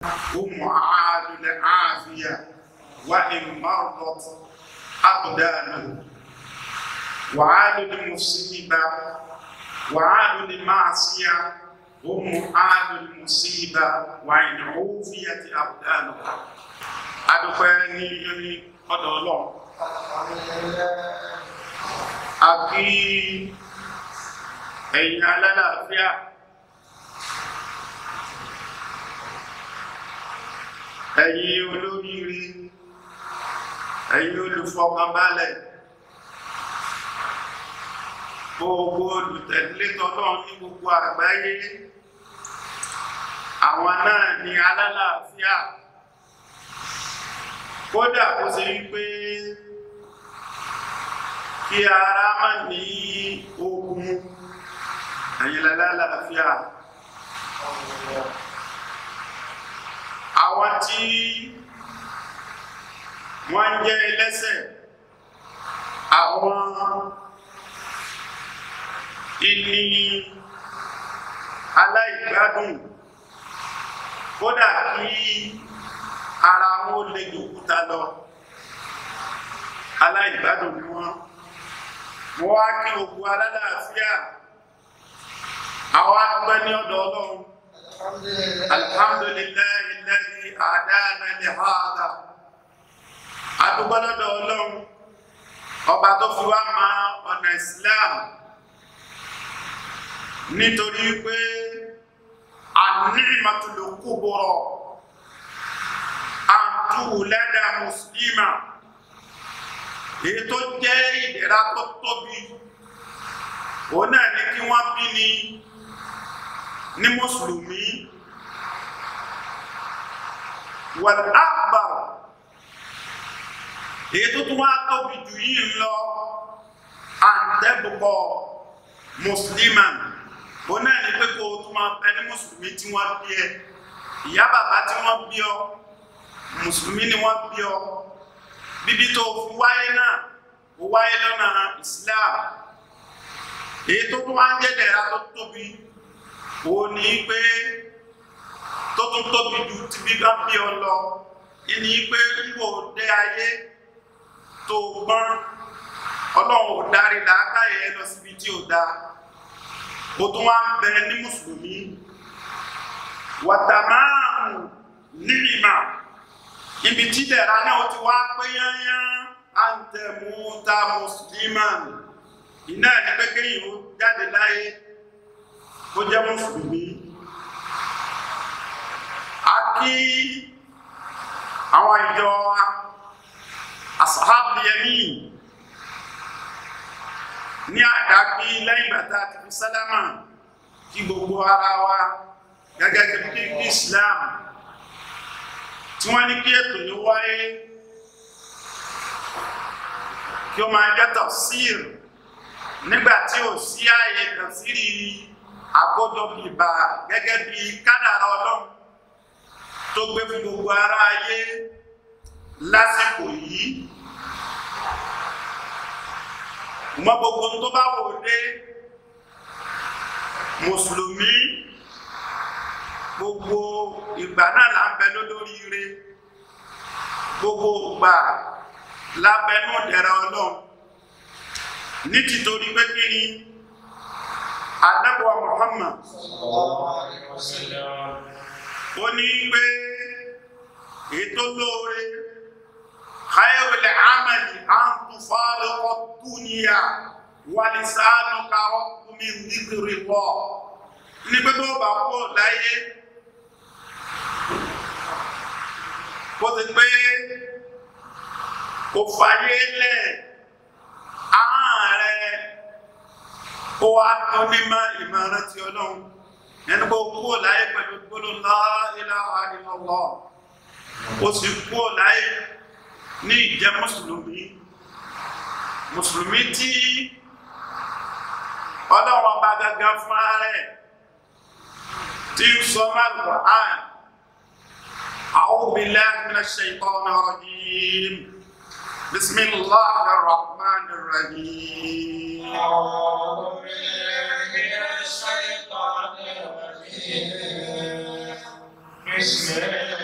ومعاد العافية وإن مرضت أقدامه وعاد المصيبة وعاد المعصية ومعاد المصيبة وإن عوفيت أقدامه أدفعني قد الله أكي أين على العافية ẹ̀yin olóríire ẹ̀yin olùfọkànbalẹ̀ gbogbo olùtẹ̀lé tọ́lọ́run ní gbogbo àgbáyé àwọn náà ni alálàáfíà kódà kó ṣe wípé kí ara má ní ogun ẹ̀yin alálàáfíà àwọn tí wọ́n jẹ́ ẹlẹ́ṣẹ̀ àwọn ìní aláìgbádùn kódà kí ara wọn lè dòkúta lọ aláìgbádùn ni wọ́n wá kí ogun alálàáfíà àwọn àgbẹ̀ ní ọ̀dọ̀ Ọlọ́run. الحمد لله الذي هدانا لهذا adúgbò lọ́dọ̀ Ọlọ́run ọba tó fi wá ma ọ̀nà Islam nítorí pé an-ni'matul kubra an tulada muslima èyí tó jẹ́ ìdẹ̀ra tó tóbi òun náà ní kí wọ́n bí ní mùsùlùmí wal akbar èyí tó tún wá tóbi jù yìí lọ àǹtẹ́bùkọ mùsùlùmán ó náà ní pé kó o tún máa bẹ ní mùsùlùmí tí wọ́n bí ẹ ìyá bàbá tí wọ́n bí ọ mùsùlùmí ni wọ́n bí ọ bíbí tó fi wáyé náà ó wáyé lọ́nà Islam èyí tó tún wá ń jẹ́ dẹ̀ra tó tóbi ó ní pé tó tún tóbi ju ti bí bá bí ọ lọ ní pé wíwò dé ayé tó gbọ́n Ọlọ́run ò darí làákàyè lọ síbi tí ò dá ó tún wá ń bẹ ní mùsùlùmí wàtàmáàmù níìmà ibi tí dẹ̀ra náà ó ti wá pé yányán àǹtẹ̀múta mùsùlùmán iná ní pé kéyìn ó jáde láyé ó jẹ́ mùsùlùmí a kí àwọn ìjọ ashabul yamin ní àdákí lẹ́yìn bàtà àti fi sálámà kí gbogbo ara wa gẹ́gẹ́ bí Islam tí wọ́n ní kí ètò yìí wáyé kí ó máa jẹ́ tafsir nígbà tí ò sí ààyè tafsiri àkójọpọ̀ ìbà gẹ́gẹ́ bí kádàrá Ọlọ́run tó gbé fún gbogbo ara ayé lásìkò yìí mọ́ gbogbo tó bá wò dé mùsùlùmí gbogbo ìgbà náà là ń bẹ lórí ire gbogbo ìgbà lábẹ́nú dẹ̀ra Ọlọ́run ní títorí pé kí ni Ànábì Muhammad ó ní pé ètò lóore khayrul amali an tufariqa dunya wa lisanuka ratbun min dhikrillah ní pé tó bá kó láyé kó ti pé kò fàyé lẹ̀ ààrẹ kó wá tó ní má ìmọ̀ràn tí Ọlọ́run ẹni kó kúrò láyé pẹ̀lú gbólóhùn la ilaha illallah ó sì kúrò láyé ní ìjẹ́ mùsùlùmí tí Ọlọ́run ọba gangan fún ààrẹ tí ń sọ Al-Qur'an a'udhu billahi minash shaytanir rajim bismillahir rahmanir rahim a'udhu billahi minash shaytanir rajim bismillah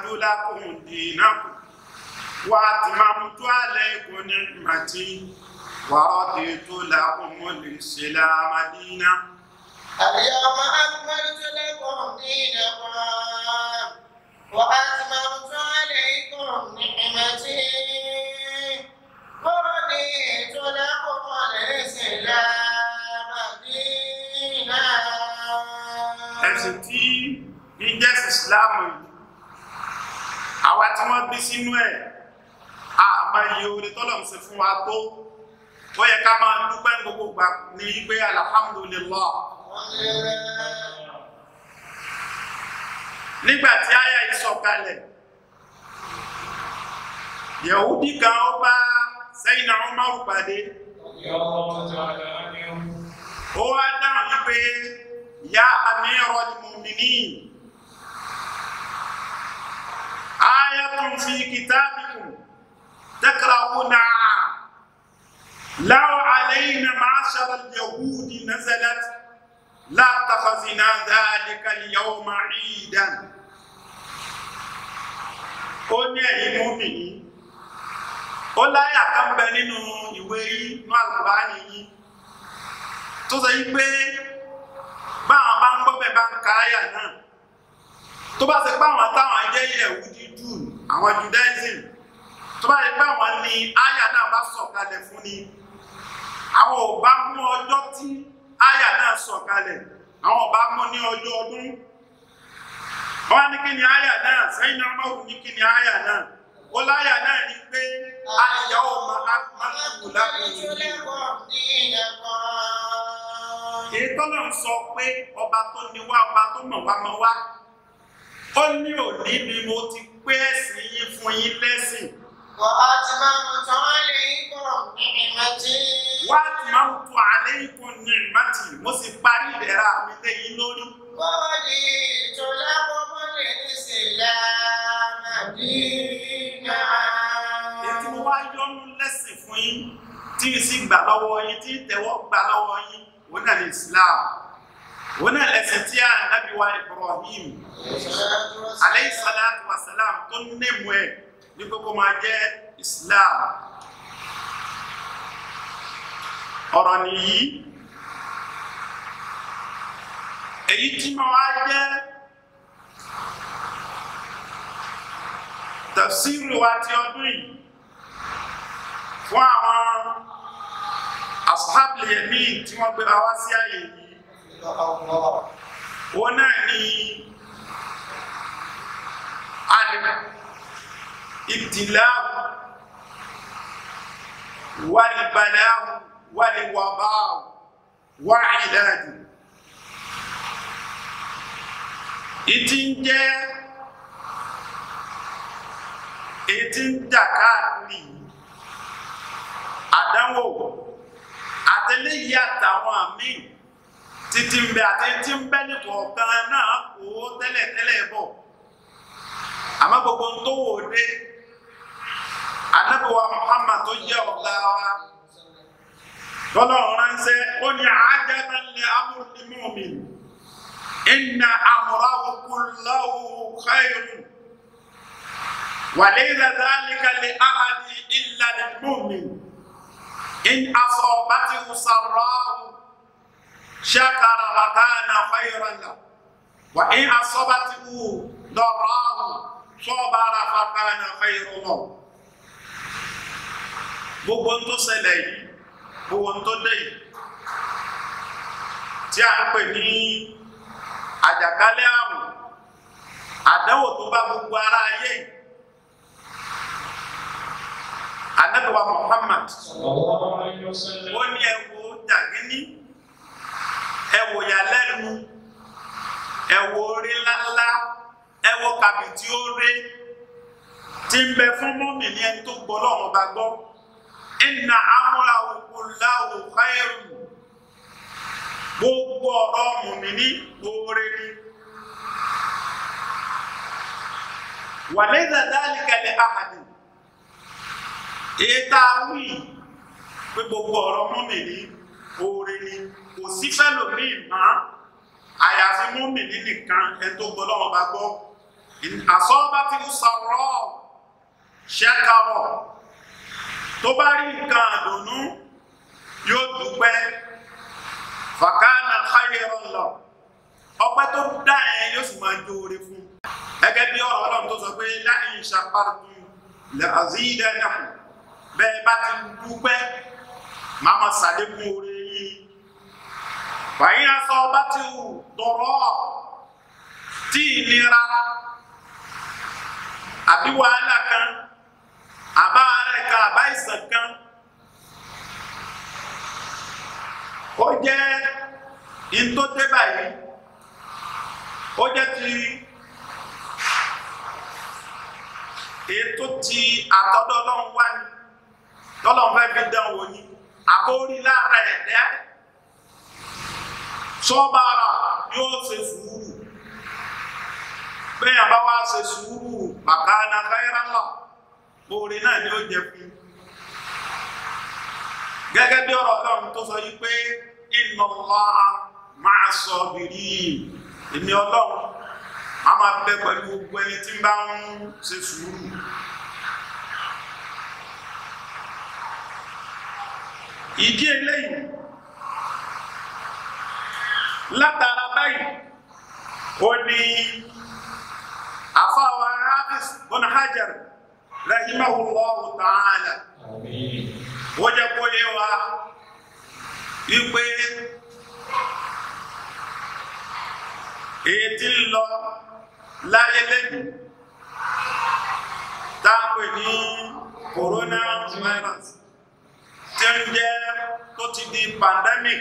لكم دينكم وأتممت عليكم نعمتي ورضيت لكم الإسلام دينا. اليوم أكملت لكم دينكم وأتممت عليكم نعمتي ورضيت لكم الإسلام دينا. ẹ̀sìn tí ń jẹ́ ìsìláàmù yìí àwa tí wọ́n bí sínú ẹ̀ àmọ́ iye oore tọ́lọ̀ ń ṣe fún wa tó ó yẹ ká máa dúpẹ́ gbogbo gbà ní pé alhamdulillah. nígbà tí àyà yìí sọ̀kalẹ̀ Yahudi kan ó bá Sayyidina Umar pàdé ó wá dáhùn yìí pé ya Amirul Mu'minin ayatun fi kitabikum takra'unaha law alayna ma'shara al-yahudi nazalat la takhazina dhalika al-yawma 'idan. Ó ní ẹ̀yin mùmínì ó láyà kan bẹ nínú ìwé yìí ní Al-Qur'ani yìí tó sọ yìí pé báwọn bá ń gbọ́ bẹ́ẹ̀ bá ń ka àyà náà tó bá ṣe pé àwọn táwọn jẹ́ Yẹhudi Júù àwọn Judaism tó bá ṣe pé àwọn ni àyà náà bá sọ̀kalẹ̀ fún ni àwọn ò bá mú ọjọ́ tí àyà náà sọ̀kalẹ̀ àwọn ò bá mú ní ọjọ́ ọdún. Wọ́n ní kí ni àyà náà sẹ́yìn náà máa wù ní kí ni àyà náà ó láyà náà ní pé al-yawma akmaltu lakum dinakum. Ìtọ́lọ̀ ń sọ pé ọba tó ní wá ọba tó mọ̀ wá mọ̀ wá ó ní òní ni mo ti pé ẹ̀sìn yín fún yín lẹ́sìn. Wa atmamtu alaykum ni'mati. Wa atmamtu alaykum ni'mati mo sì parí ìdẹ̀ra mi lé yín lórí. Wa raditu lakumul islama dina. Ètí mo wá yọ́nú lẹ́sìn fún yín tí ì sì gbà lọ́wọ́ yín tí ì tẹ̀wọ́ gbà lọ́wọ́ yín. Wọ́n náà ní Islam wọ́n náà lẹ́sìn tí Ànábì wa Ibrahim alayhi salatu wa salam tó nẹ́mú ẹ̀ ní gbogbo máa jẹ́ Islam. Ọ̀rọ̀ nìyí èyí tí máa wá jẹ́ tafsiru wa ti ọdún yìí fún àwọn ashabul yamin tí wọ́n gbé wá sí ààyè yìí wọ́n náà ní al-ibtilā'u wal-balā'u wal-wabā'u wa-'ilāju. Ìtí ń jẹ́ ètí ń jà káàkiri àdánwò àtẹlẹyìí àtàwọn àmì títí ń bẹ àti tí ń bẹ ní kọ̀ọ̀kan náà kó tẹ́lẹ̀tẹ́lẹ̀ bọ̀ àmọ́ gbogbo ń tó wò dé Ànábì wa Muhammad tó jẹ́ ọ̀gá wa lọ́lọ́run ránṣẹ́ ó ní ajaban li amril mu'min inna amrahu kullahu khayrun wa laysa dhalika li ahadin illa lil mu'min. إن أصابته سراء شكر فكان خيرا له وإن أصابته ضراء صبر فكان خيرا له. Gbogbo ń tó ṣẹlẹ̀ yìí gbogbo ń tó dé yìí tí a ń pè ní àjàkálẹ̀ àrùn àdánwò tó bá gbogbo ara ayé yìí. Ànábì wa Muhammad ó ní ẹwọ jàgínní ẹwọ yàlẹ́nu ẹwọ orí ńláńlá ẹwọ kàbìtì orí tí ń bẹ fún mùmínì ẹni tó gbọ́ lọ́wọ́ bá gbọ́. Inna amrahu kullahu khayrun gbogbo ọ̀rọ̀ mùmínì orí ni. Wa laysa dhalika li ahadin ètà wí pé gbogbo ọ̀rọ̀ mùmínì oore ni kò sí fẹ́lòmíì mọ́ àyàfi mùmínì nìkan ẹ tó gbọ́ lọ́wọ́ bá gbọ́ asabati sarra shakara tó bá rí nǹkan àdùnnú yóò dúpẹ́ fakana khayran lahu ọpẹ́ tó dá yẹn yóò sì máa jóore fún gẹ́gẹ́ bí ọ̀rọ̀ Ọlọ́run tó sọ pé la in shakartum la azidanakum bẹ́ẹ̀ bá ti dúpẹ́ máa ma ṣàlékún oore yìí fàyín asabati dọ̀rọ̀ tí ìnira àbí wàhálà kan àbá rẹ̀ kan àbá ìsàn kan ó jẹ́ in tó dé báyìí ó jẹ́ ti ètò ti àtọ́dọ́ Ọlọ́run wá ní tọ́lọ́run fẹ́ fi dán wò ní àbórí lára ẹ̀dẹ́ sọ́bàrà yóò ṣe sùúrù bẹ́ẹ̀ bá wá ṣe sùúrù bàkánà khayran lahu oore náà ni ó jẹ fún gẹ́gẹ́ bí ọ̀rọ̀ Ọlọ́run tó sọ yìí pé inna Allaha ma'a sabirin èmi Ọlọ́run a máa bẹ pẹ̀lú gbogbo ẹni tí ń bá ń ṣe sùúrù ìdí eléyìí látara báyìí ó ní àfáwà Hafiz ibn Hajar rahimahullahu ta'ala wọ́n jẹ́ kó yé wa wípé èyí tí ń lọ láyé lẹ́yìn táàpé ní coronavirus tí ń jẹ́ tó ti di pandemic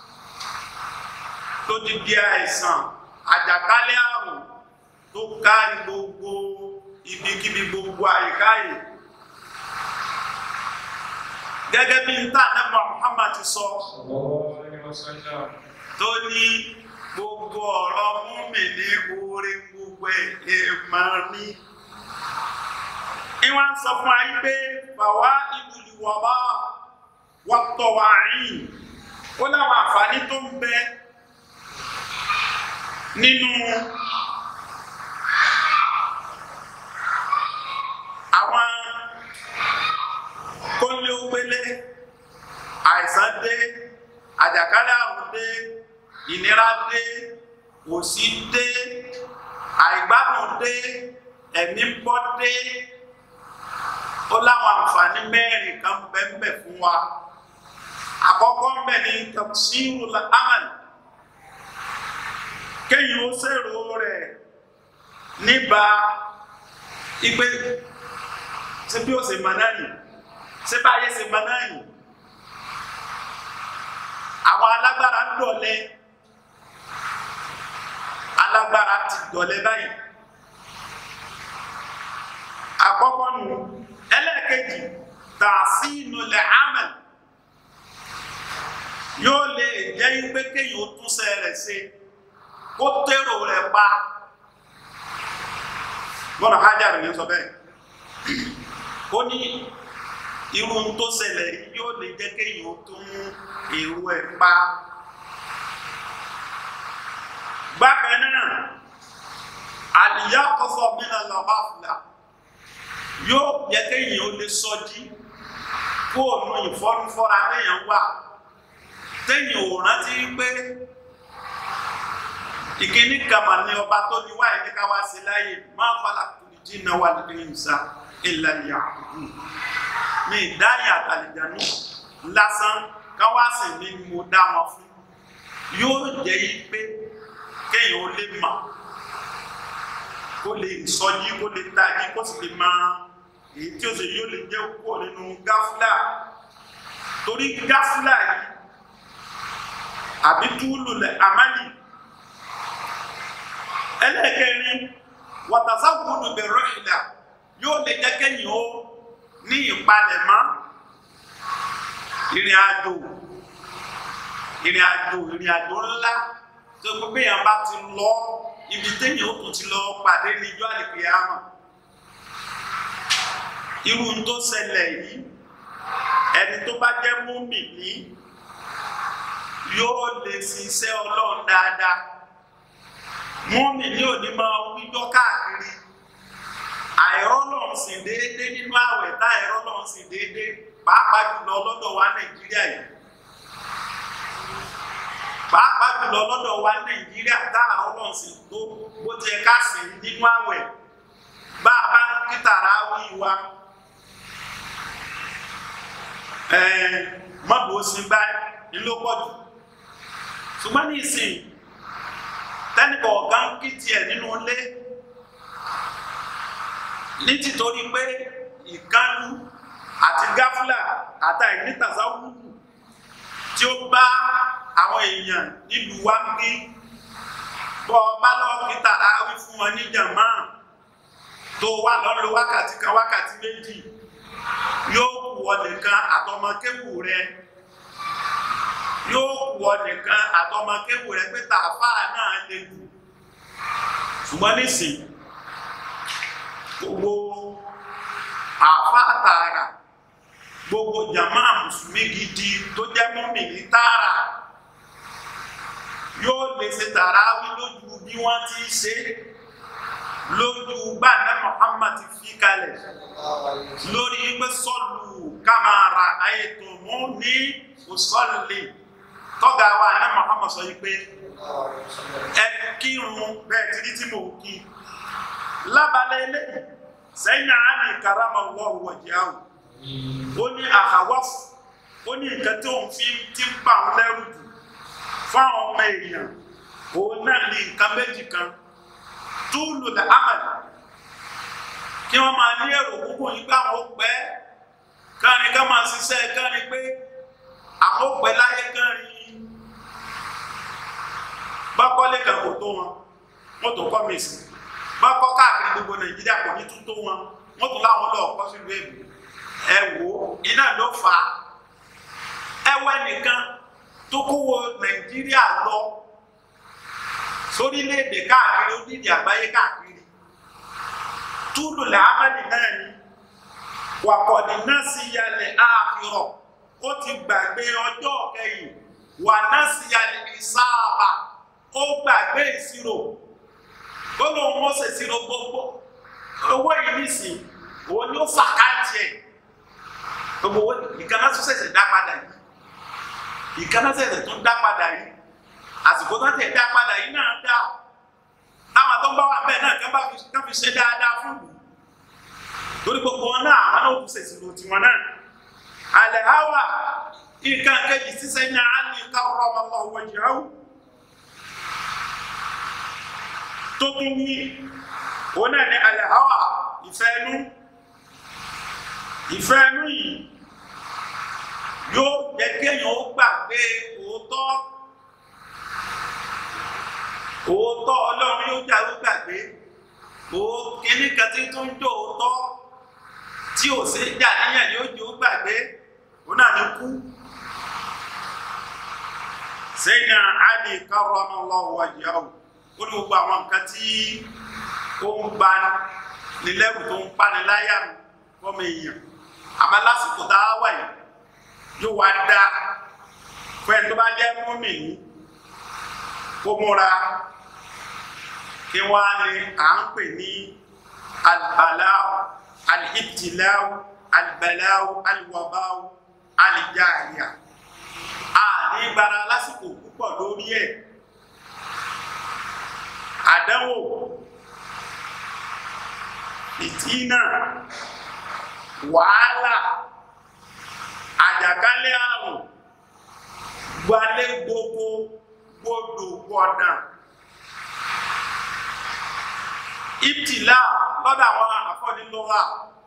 tó ti di àìsàn àjàkálẹ̀ àrùn tó kárí gbogbo ibikíbi gbogbo àyíká yìí gẹ́gẹ́ bí n tà nẹ́bà Muhammad sọ tó ní gbogbo ọ̀rọ̀ mùmínì oore gbogbo èèmọ̀ ní ìwọ̀n sọ fún ayé pé bàwá ìbùlù wọ̀bá wọ́tọ̀wà àyìn ó láwọn àǹfààní tó ń bẹ nínú àwọn kólé ógbélé àìsàn dé àjàkálẹ̀ àrùn dé ìnira dé òṣì dé àìgbádùn dé ẹ̀mí bọ́ dé ó láwọn àǹfààní mẹ́rin kan bẹ́ẹ̀ fún wa àkọ́kọ́ ń bẹ ní tafsirul amal kéyìn ó ṣèrò rẹ̀ níbà ìgbé ṣe bí ó ṣe mọ̀ náà nì ṣe báyé ṣe mọ̀ náà nì àwọn alágbára ń dọ̀lẹ alágbára ti dọ̀lẹ báyìí àkọ́kọ́ nù ẹlẹ́ẹ̀kejì tahsinul amal yóò lè jẹ́ pé kéyìn ó túnṣe rẹ̀ ṣe kó tèrò rẹ̀ pa Ibn Hajar ní sọ bẹ́ẹ̀ ó ní irú tó ṣẹlẹ̀ yóò lè jẹ́ kéyìn ó tún èrò ẹ̀ pa bákan náà al-yaqza min al-ghafla yóò jẹ́ kéyìn ó lè sọjí kó ònú ìfọ́nfọ́ra téèyàn wà téèyàn ò rántí pé ìkíní kama ní ọba tó ní wáyé ní ká wá sí láyé máa khalaqtul jinna wal insa illa liya'budun ní ìdáyà àtàlìjànú lásán ká wá sí ní mo dá wọn fún yóò jẹ́ pé kéèyàn ó lè mà kó lè sọjí kó lè tají kó sì lè máa èyí tí ó sì yóò lè jẹ́ kó nínú gáfúlà torí gáfúlà yìí àbí túlù lẹ̀ àmàlì ẹlẹ́ẹ̀kẹrin wàtàsáwùdù bẹ̀rẹ̀ ìlà yóò lè jẹ́ kẹ́yìn ó ní ìpalẹ̀mọ́ ìrìn àjò ńlá tó gbogbo èèyàn bá ti lọ ibi téèyàn ó tún ti lọ pàdé níjọ́ àlìkìyámà irú tó ṣẹlẹ̀ yìí ẹni tó bá jẹ́ mùmínì yóò lè ṣiṣẹ́ Ọlọ́run dáadáa mùmínì ò ní máa wíjọ́ káàkiri Ọlọ́run sì déédé nínú àwẹ̀ tá ẹ̀rọ Ọlọ́run sì déédé pàápàá jùlọ lọ́dọ̀ wa Nàìjíríà yìí. Pàápàá jùlọ lọ́dọ̀ wa Nàìjíríà tá Ọlọ́run sì tó bó ti ẹ ká sí nínú àwẹ̀ bá a bá kí tàràwí wa mọ́bù ó sì gbá ìlú pọ̀jù. Ṣùgbọ́n ní ìsìn tẹ́nìkọ̀ ọ̀gá ń kí tiẹ̀ nínú ilé ní títorí pé ìkánú àti gáfúlà àtàì ní tàzáwùrù tí ó bá àwọn èèyàn nílùú wa ń gbé bọ́ bá lọ kí tàràwí fún wọn ní jàmá tó wà lọ́lọ́ wákàtí kan wákàtí méjì yóò kù ọ nìkan àtọmọkéwù rẹ yóò kù ọ nìkan àtọmọkéwù rẹ pé tàfáà náà lè jù. Ṣùgbọ́n nísìn gbogbo àfáà tààrà gbogbo jàmá mùsùlùmí gidi tó jẹ́ mùmínì tààrà yóò lè ṣe tàràwí lójú bí wọ́n ti ṣe lójú gbàdá Muhammad ti fi kalẹ̀ lórí pé sọ́lù kámàrà ayétòmú ní òsọ́lì tọ́gà wa ní Muhammad sọ yí pé ẹ kírun bẹ́ẹ̀ títí tí mo kí lábalẹ̀ eléyìí sẹ́yìn àánì karamallahu wajhahu ó ní àhàwọ́fù ó ní nǹkan tí òun fi ti ń bà ń lẹ́rù jù fáwọn ọmọ èèyàn òun náà ní nǹkan méjì kan túlù lè àmàlà kí wọ́n máa ní èrò púpọ̀ nígbà àwọn òpẹ́ kárin ká máa ṣiṣẹ́ kárin pé àwọn òpẹ́ láyé kárin bákọ́lé kan kò tó wọn wọ́n tó kọ́ mèsì bákọ́ káàkiri gbogbo Nàìjíríà kò ní tún tó wọn wọ́n tó láwọn lọ́ọ̀kọ́ sílùú èbù ẹ wò iná ló fà á ẹwẹ́ nìkan tó kówó Nàìjíríà lọ sórílẹ̀-èdè káàkiri onídìí àgbáyé káàkiri túlù làámẹ́lì náà ni wàkọ̀dì náà sì yalẹ̀ ààfihàn ó ti gbàgbé ọjọ́ kẹyìn wà náà sì yalẹ̀ ìsáàbà ó gbàgbé ìṣirò ó lóun ó ṣèṣirò gbogbo owó yìí nìsín òun ni ó fàkáǹtì ẹ̀ gbogbo owó ìkànnà tó ṣẹ̀ṣẹ̀ dá padà yìí ìkànnà ṣẹ̀ṣẹ̀ tó dá padà yìí àsìkò tó tẹ̀ dá padà yìí náà dá táwọn tó ń bá wà bẹ́ẹ̀ náà kán fi ṣe dáadáa fún mi torí gbogbo wọn náà àwọn náà kù ṣèṣirò tiwọn náà àlẹ́ àwà nǹkan kejì ṣiṣẹ́ ní àlè karramallahu wajhahu tó tún ní òun náà ní àlẹ́ àwà ìfẹ́ ẹnu yìí yóò jẹ́ kéèyàn ó gbàgbé òótọ́ Ọlọ́run yóò jáwé gbàgbé kíní kan tí tó ń jó òótọ́ tí ò sí jà níyàn yóò jó gbàgbé òun náà ní kú. Sayyidina Ali karramallahu wajhahu ó ní gbogbo àwọn nǹkan tí ó ń gba nílẹ̀kùn tó ń pani láyà fọ́mọ èèyàn àmọ́ lásìkò tá a wà yìí yóò wá dá fún ẹni tó bá jẹ́ mùmínì kó múra kí wọ́n á ní à ń pè ní albaláwò alìbtìláwò albaláwò alìwàbáwò alìjáàríà a ní gbára lásìkò púpọ̀ lórí ẹ̀ àdánwò ìtínà wàhálà àjàkálẹ̀ àrùn gbalé gbogbo gbọdọ gbọdàn ìtìlá lọ́dọ̀ àwọn àfọ́nilọ́wà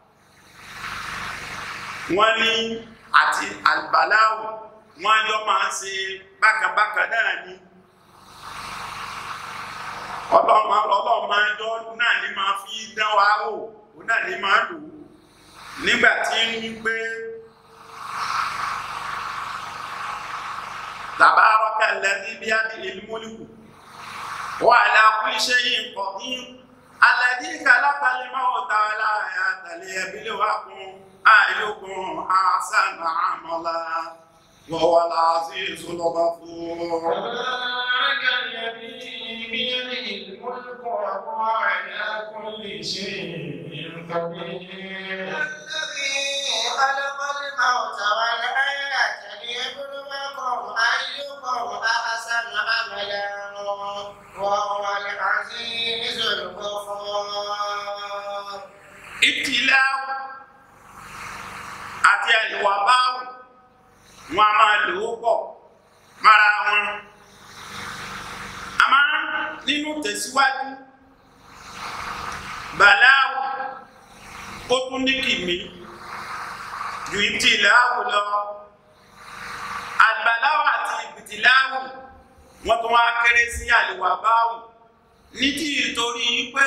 wọ́n ní àti àlùbáláwò wọ́n jọ máa ń ṣe bákàbákà náà ní ọlọ́mọjọ́ náà ní máa fi dán wa wò ó náà ní máa lò nígbà tí ń gbé tabaraka alladhi biyadihi al-mulku wa ala kulli shay'in qadir alladhi khalaqa al-mawta wal hayata liyabluwakum ayyukum ahsanu amala wa huwa al-azizul ghafur. بيده الملك وهو على كل شيء قدير الذي خلق الموت والحياة ليبلوكم أيكم أحسن عملا وهو العزيز الغفور ابتلاء àti àìwà báwò wọn a máa lò ó pọ̀ mára wọn a máa nínú tẹ̀síwájú bàláwò ó tún ní kìmí ju ìbtìláwò lọ àlùbàláwò àti ìbtìláwò wọn tún wá kéré sí àìwà báwò ní tí ìtorí pé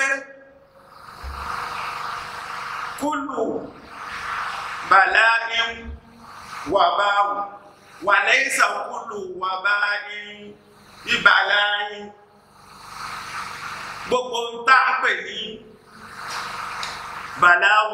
kúlù bala'in waba'u wa laysa kullu waba'in bi bala'in gbogbo ń tá ń pè ní bala'u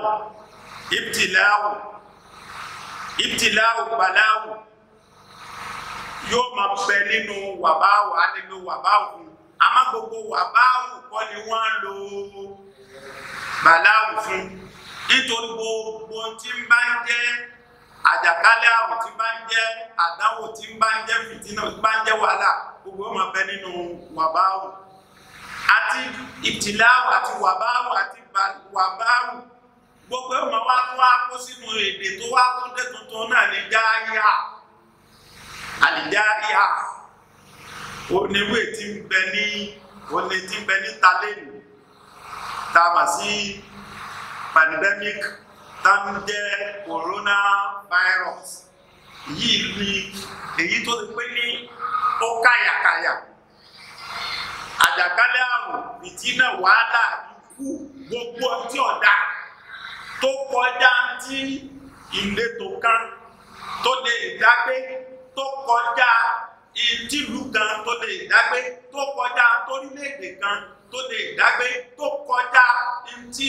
ibtila'u bala'u yóò máa bẹ nínú waba'u á nínú waba'u fún àmọ́ gbogbo waba'u kọ́ ni wọ́n lò bala'u fún nítorí gbogbo tí ń bá ń jẹ́ àjàkálẹ̀ àrùn tí ń bá ń jẹ́ àdánwò tí ń bá ń jẹ́ fìtínà tí ń bá ń jẹ́ wàhálà gbogbo ọmọ bẹ nínú wàbáwò àti ìtìláwò àti wàbáwò àti wàbáwò gbogbo ọmọ wa tó wá kó sínú èdè tó wá tó dé tuntun náà ní járíà àlìjáríà oníwé tí ń bẹ ní talẹ́nù tá a mà sí pandemic tá ń jẹ́ coronavirus yìí ni èyí tó ti pé ní ó káyàkáyà àjàkálẹ̀ àrùn ìtínà wàhálà ikú gbogbo tí ọ̀dà tó kọjá tí ìletò kan tó lè dágbé tó kọjá ìtìlú kan tó lè dágbé tó kọjá torílẹ̀-èdè kan tó lè dágbé tó kọjá ìtì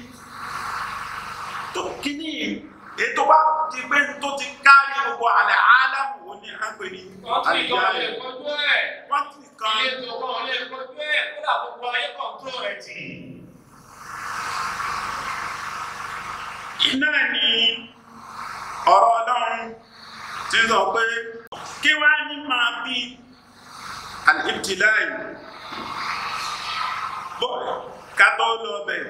kíní ètò bá ti pé tó ti kárí gbogbo àlẹ́ àlámù wo ni a ń pè ní àlìjáde wọ́n ti kan ètò kan lè kojú ẹ̀ kódà gbogbo ayé kọ̀ǹtró rẹ̀ tì. iná ni ọ̀rọ̀ Ọlọ́run ti sọ pé kí wá ní máa bí al-ibtilai bọ́ ká tó lọ bẹ̀rẹ̀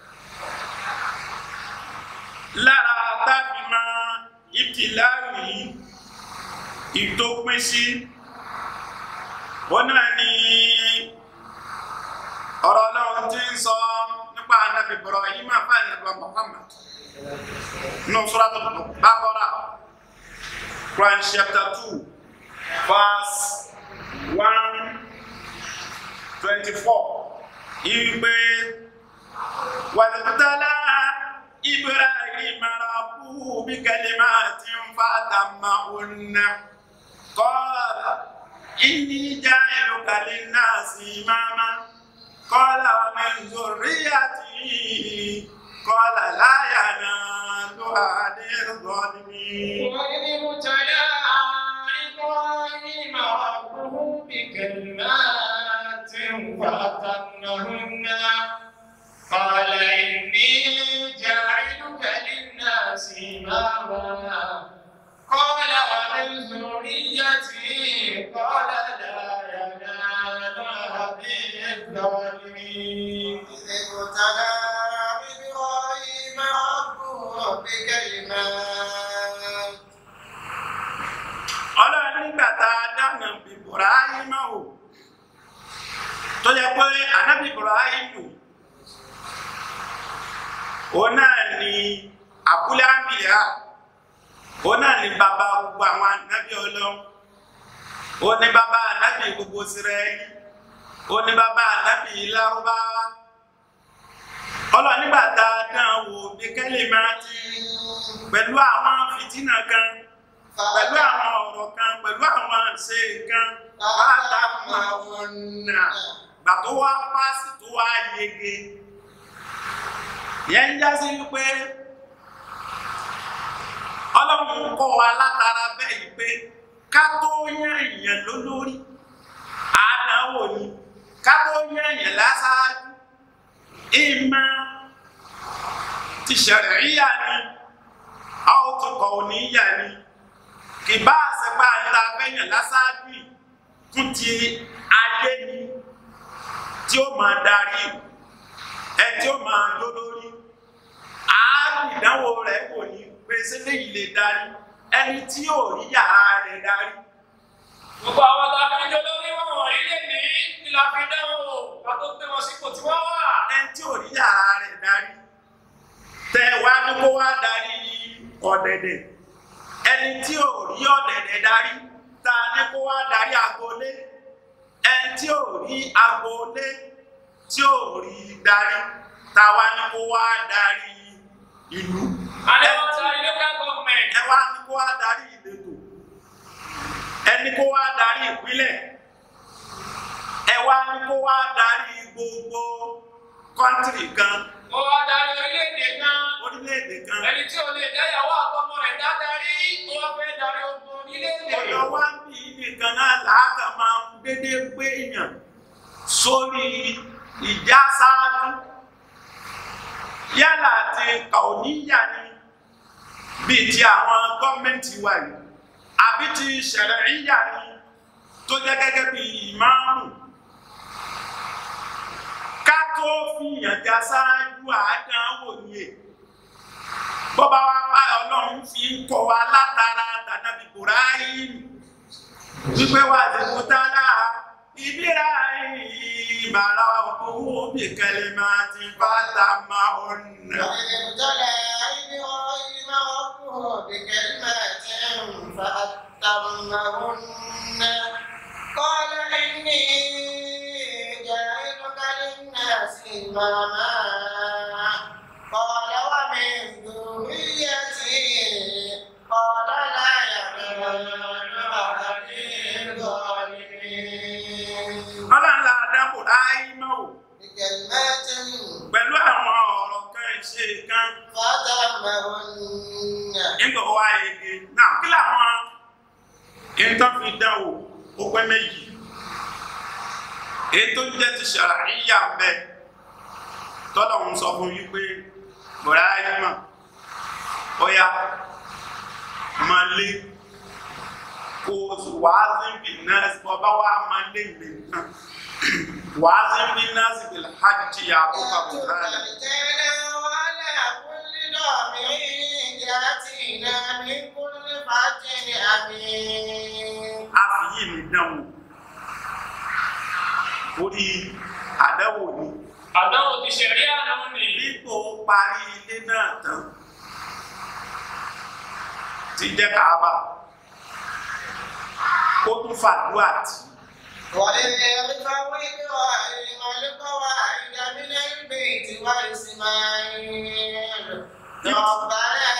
lára tàbí máa ìbtìláwì ìtópin sí wọ́n náà ni ọ̀rọ̀ Ọlọ́run tí ń sọ nípa Ànábì Ibrahim àfà Ànábì Muhammad ní Suratul Baqarah Quran chapter 2 verse 124 ìgbé wàlùbítàlá Ibrahim rabbuhu bikalimatin fatammahunna qala inni ja'iluka linnasi imama qala wa min dhurriyyati qala la yanalu ahadil zalimin wa idh ibtala Ibrahim rabbuhu bikalimatin fatammahunna قال إني جاعلك للناس إماما قال ومن ذريتي قال لا ينال عهدي الظالمين إذ ابتلى إبراهيم ربه بكلمات Ọlọ́run nígbà tá a dáná Ibrahim o tó yẹ pé Ànábì Ibrahim ona ni abúlé àmbìyà ona ni bàbá gbogbo àwọn ànábì Ọlọ́run oni bàbá ànábì gbogbo Ísírẹ́lì oni bàbá ànábì Lárúbáwá Ọlọ́run nígbà tá a dán wò bí kalimati pẹ̀lú àwọn fìtínà kan pẹ̀lú àwọn ọ̀rọ̀ kan pẹ̀lú àwọn ṣe kan bàtà máwọn nà gbàtó wá pàṣẹ tó wá yege yẹn jásí wípé Ọlọ́run kọ́ wa látara bẹ́ẹ̀ yìí pé ká tó yán èèyàn lólórí àdáwò ni ká tó yẹ̀yẹ̀ lásáájú ìmọ̀ ti ṣẹ̀ríyà ni àwọn tó kọ̀ òníyà ni kì bá àṣẹpá ìta fẹ́yàn lásáájú fún ti ayé ni tí ó máa darí ẹ tí ó máa jó lórí ààrùn ìdánwò rẹ̀ kò ní pé sílé yìí lè darí ẹni tí ò rí yàrá rẹ̀ darí. Gbogbo àwọn tá a fi ń jó lórí wọn wọ̀nyí lè ní ìlà fi dánwò ká tó gbé wọn sípò tí wọ́n wà. Ẹni tí ò rí yàrá rẹ̀ darí tẹ wá ní kó wá darí ọ̀dẹ̀dẹ̀ ẹni tí ò rí ọ̀dẹ̀dẹ̀ darí ta ní kó wá darí agboolé ẹni tí ò rí agboolé tí ò rí darí ta wá ní kó wá darí ìlú. Àdéhùn ta local government. Ẹ wá ní kó wá darí ìletò ẹni kó wá darí ìpínlẹ̀ ẹ wá ní kó wá darí gbogbo kọ́ńtìrì kan. Ó wá darí orílẹ̀-èdè kan. Orílẹ̀-èdè kan. Ẹni tí ò lè dáyàwó àtọmọ rẹ̀ dádarí ó wá fẹ́ darí ogun orílẹ̀-èdè. Ọ̀dọ̀ wá ń bí nìkan náà làákà máa ń dédé gbé èèyàn sórí ìjà sáájú yálà ti kàóníyà ni bíi ti àwọn gọ́ọ̀mẹ̀ntì wa yìí àbí ti ṣẹ̀ríyà ni tó jẹ́ gẹ́gẹ́ bí ìmáàmù ká tó fi ìyànjá sáájú àádánwò ní è bọ́bá wa bá ọlọ́run fi ń kọ́ wa látara tànàbí Ibrahim wípé wà ní kútàlá ìbíra ìbára owó bí kẹlẹ́ máa ti bá ta máa ọ̀nà. قال إني جاعلك للناس إماما قال ومن ذريتي قال لا ينال عهدي الظالمين. Ọlọ́run àdàbò láì mọ́ ò. بكلمات Pẹ̀lú àwọn ọ̀rọ̀ kan ṣe kan. فأتمهن. Nígbà wá ege. Náà kí làwọn ìtàn fi dánwò ó pẹ́ méjì. Ètò jẹ́ ti ṣàríyà ń bẹ. Tọ́lọ́run sọ fún yí pé Ibrahim ọya máa lé kó wàá bí náà ọba wa máa lé nìkan wàá bí náà sì bí hajj àkókò àbúrò rẹ̀. وعلى كل ضامر يأتينا من كل فج عميق. A fi yí mi dánwò orí àdáwò ni. Àdánwò ti ṣẹ̀rí àná ni. Nípò parí ilé náà tán ti jẹ́ Káàbà ó tún fàdúrà tí. وإذ يرفع إبراهيم القواعد من البيت وإسماعيل ربنا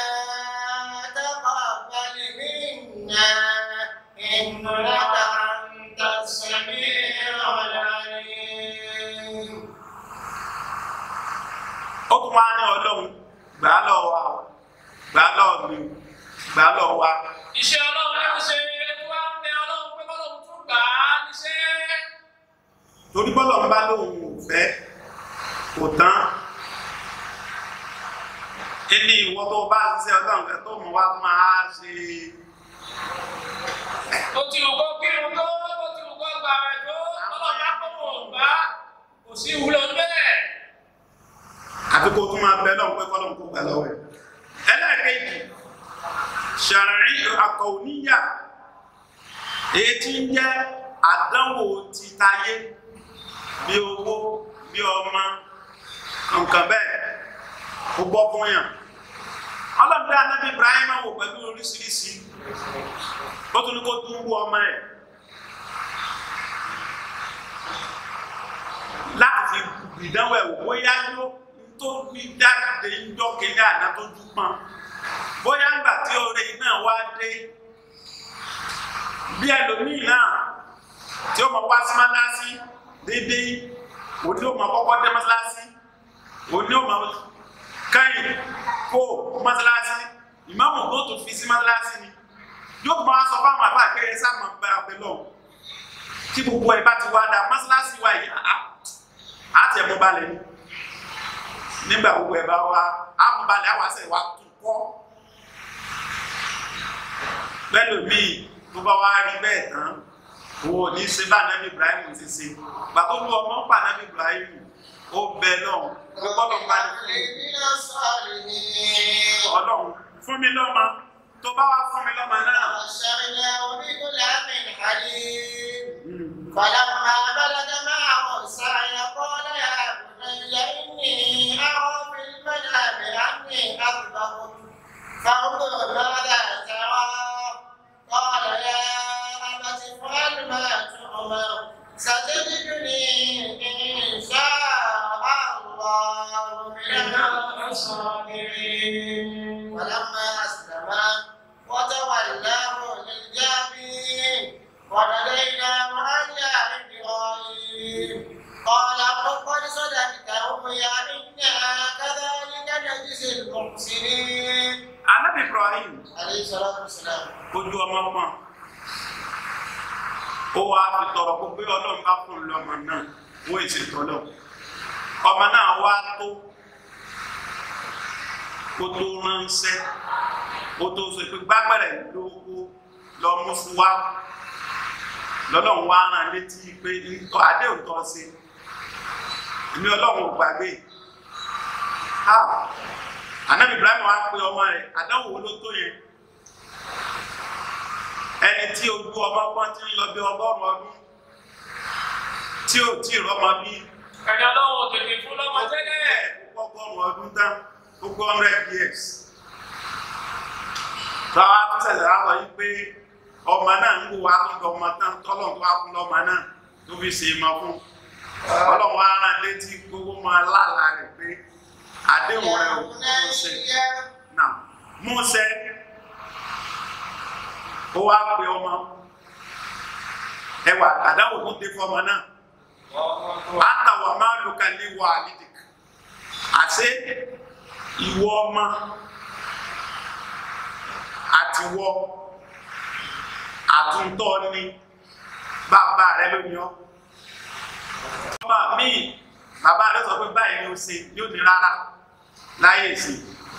تقبل منا إنك أنت السميع العليم. Ó tún wá ní Ọlọ́run gbà lọ́wọ́ wa gbà lọ́wọ́ mi gbà lọ́wọ́ wa. Iṣẹ́ Ọlọ́run ló ṣe wá ń bẹ Ọlọ́run pé Ọlọ́run tún gbà á níṣẹ́. Torí bọ́lọ̀ ń bá lóun ò fẹ́ kò tán. Ẹni ìwọ tó bá ṣiṣẹ́ Ọlọ́run kan tó mọ̀ wá máa ṣe. Ó ti wù kó kírun tó, ó ti wù kó gbà rẹ̀ tó, Ọlọ́run á kó wọn gbà kò sí ìwúlò bẹ́ẹ̀. Àfi kó tún máa bẹ lọ́run pé kọ́lọ́run kó gbà lọ́wọ́ ẹ̀. Ẹlẹ́ẹ̀kejì ṣàrí àkọ̀ọ́níyà èyí tí ń jẹ́ àdánwò ti tayé bí owó bí ọmọ nǹkan bẹ́ẹ̀ ó gbọ́ fún yàn. Ọlọ́run dá Ànábì Ibrahim wò pẹ̀lú oríṣiríṣi ó tún ní kó tún wú ọmọ ẹ̀ láti fi ìdánwò ẹ̀wò bóyá yóò tó fi jáde ń dọ́kẹ́lẹ́ àná tó jú pọ́n bóyá ńgbà tí oore náà wá dé bí ẹlòmíì náà tí ó mọ wá sí mọ́sálásí déédéé òní ó mọ kọ́kọ́ dé mọ́sálásí òní ó mọ káyìn kó mọ́sálásí ìmáàmù tó tó fi sí mọ́sálásí ni yóò tó máa sọ fáwọn àbá àgbẹ̀rẹ̀ sáàmù bá abẹ lọ tí gbogbo ẹ̀ bá ti wá dá mọ́sálásí wa yìí á tẹ̀ mọ́ balẹ̀ ni nígbà gbogbo ẹ̀ bá wá á mọ́ balẹ̀ á wá sẹ̀ wá tún kọ́ pẹ́lú mi tó bá wá rí bẹ́ẹ̀ tán owó ní ṣe bá Ànábì Ibrahim ti ṣe gbà tó lu ọmọ pa Ànábì Ibrahim ó bẹ náà gbọ́dọ̀ bá ní Ọlọ́run fún mi lọ́mọ tó bá wá fún mi lọ́mọ náà. فلما بلغ معه السعي قال يا بني إني أرى في المنام أني أذبحك فانظر ماذا ترى قال يا أبت افعل ما تؤمر ستجدني إن شاء الله من الصابرين فلما أسلما وتولاه للجبين وناديناه أن يا إبراهيم قال قد صدقت رؤيا إنا كذلك نجزي المحسنين. Ànábì Ibrahim عليه الصلاة والسلام. ojú ọmọ mọ́ ó wá fi tọrọ kó pé Ọlọ́run bá fún un lọ́mọ náà wó ìṣètò Ọlọ́run ọmọ náà wá tó kó tó ránṣẹ́ kó tó ṣe pé gbágbẹ́rẹ̀ lówó lọ mú fún wa lọ́lọ́run wá rán létí pé nǹkan àdéhùn tó ṣe èmi Ọlọ́run ò gbàgbé Ànábì Ibrahim wá pé ọmọ rẹ̀ àdánwò wo ló tó yẹn ẹni tí ojú ọmọ kan ti ń lọ bí 100 ọdún tí ò tí ì rọ́mọ bí. ẹ̀yà lọ́wọ́ tètè fún lọ́mọ tẹ́lẹ̀. 100 ọdún tán gbogbo 100 years. Tọ́wá tó ṣẹ̀ṣẹ̀ wá sọ yí pé ọmọ náà ń wò wá tó ń ọmọ tán tọ́lọ̀ tó wá fún lọ́mọ náà tó fi ṣe ìmọ̀ fún. Ọlọ́run wá rán létí gbogbo máa lálàá rẹ̀ pé àdéhùn rẹ̀ ò Mósè. Náà Mósè ó wá pe ọmọ ẹwà àdáwò tó dé fún ọmọ náà. Àtàwọn máa lò kàlí wọ àlídìk. Àṣé ìwọ ọmọ àtiwọ àtúntọ́ ní bàbá rẹ lónìí ọ. Ọmọ mi bàbá rẹ sọ pé báyìí ni ó ṣe yóò ní rárá láyé ìsìn.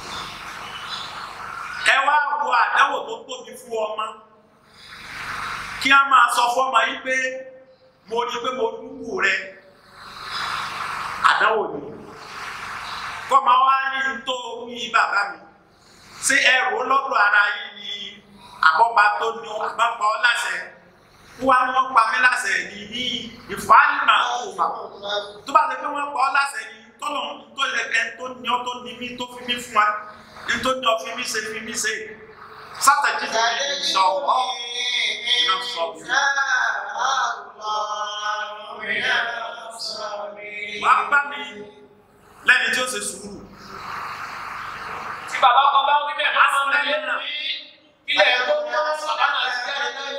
Ẹ wá wo àdáwò tó tóbi fún ọmọ kí a máa sọ fún ọmọ yìí pé mo rí pé mo dúkù rẹ àdáwò ni kọ́mọ wá ní tó ní bàbá mi ṣé ẹrù lọ́dọ̀ ara yìí ni àbọ̀bá tó ní àbápa ọ láṣẹ wá ní wọ́n pa mí láṣẹ ní ìfàlìmọ̀ òfà tó bá ṣe pé wọ́n pa ọ láṣẹ ní tọ́lọ̀ tó yẹ kẹ́ tó ní ọ tó ní mí tó fi mí fún wa ní tó ní ọ fi mí ṣe sátẹ̀jì tó ní ìṣọ̀wọ́ iná sọ̀rọ̀ wàá bá mi lẹ́ni tí ó ṣe sùúrù. Tí bàbá kan bá wí bẹ́ẹ̀ máa ń lẹ́yìn náà ilẹ̀ tó ń bọ́ bàbá náà ti jáde láyé.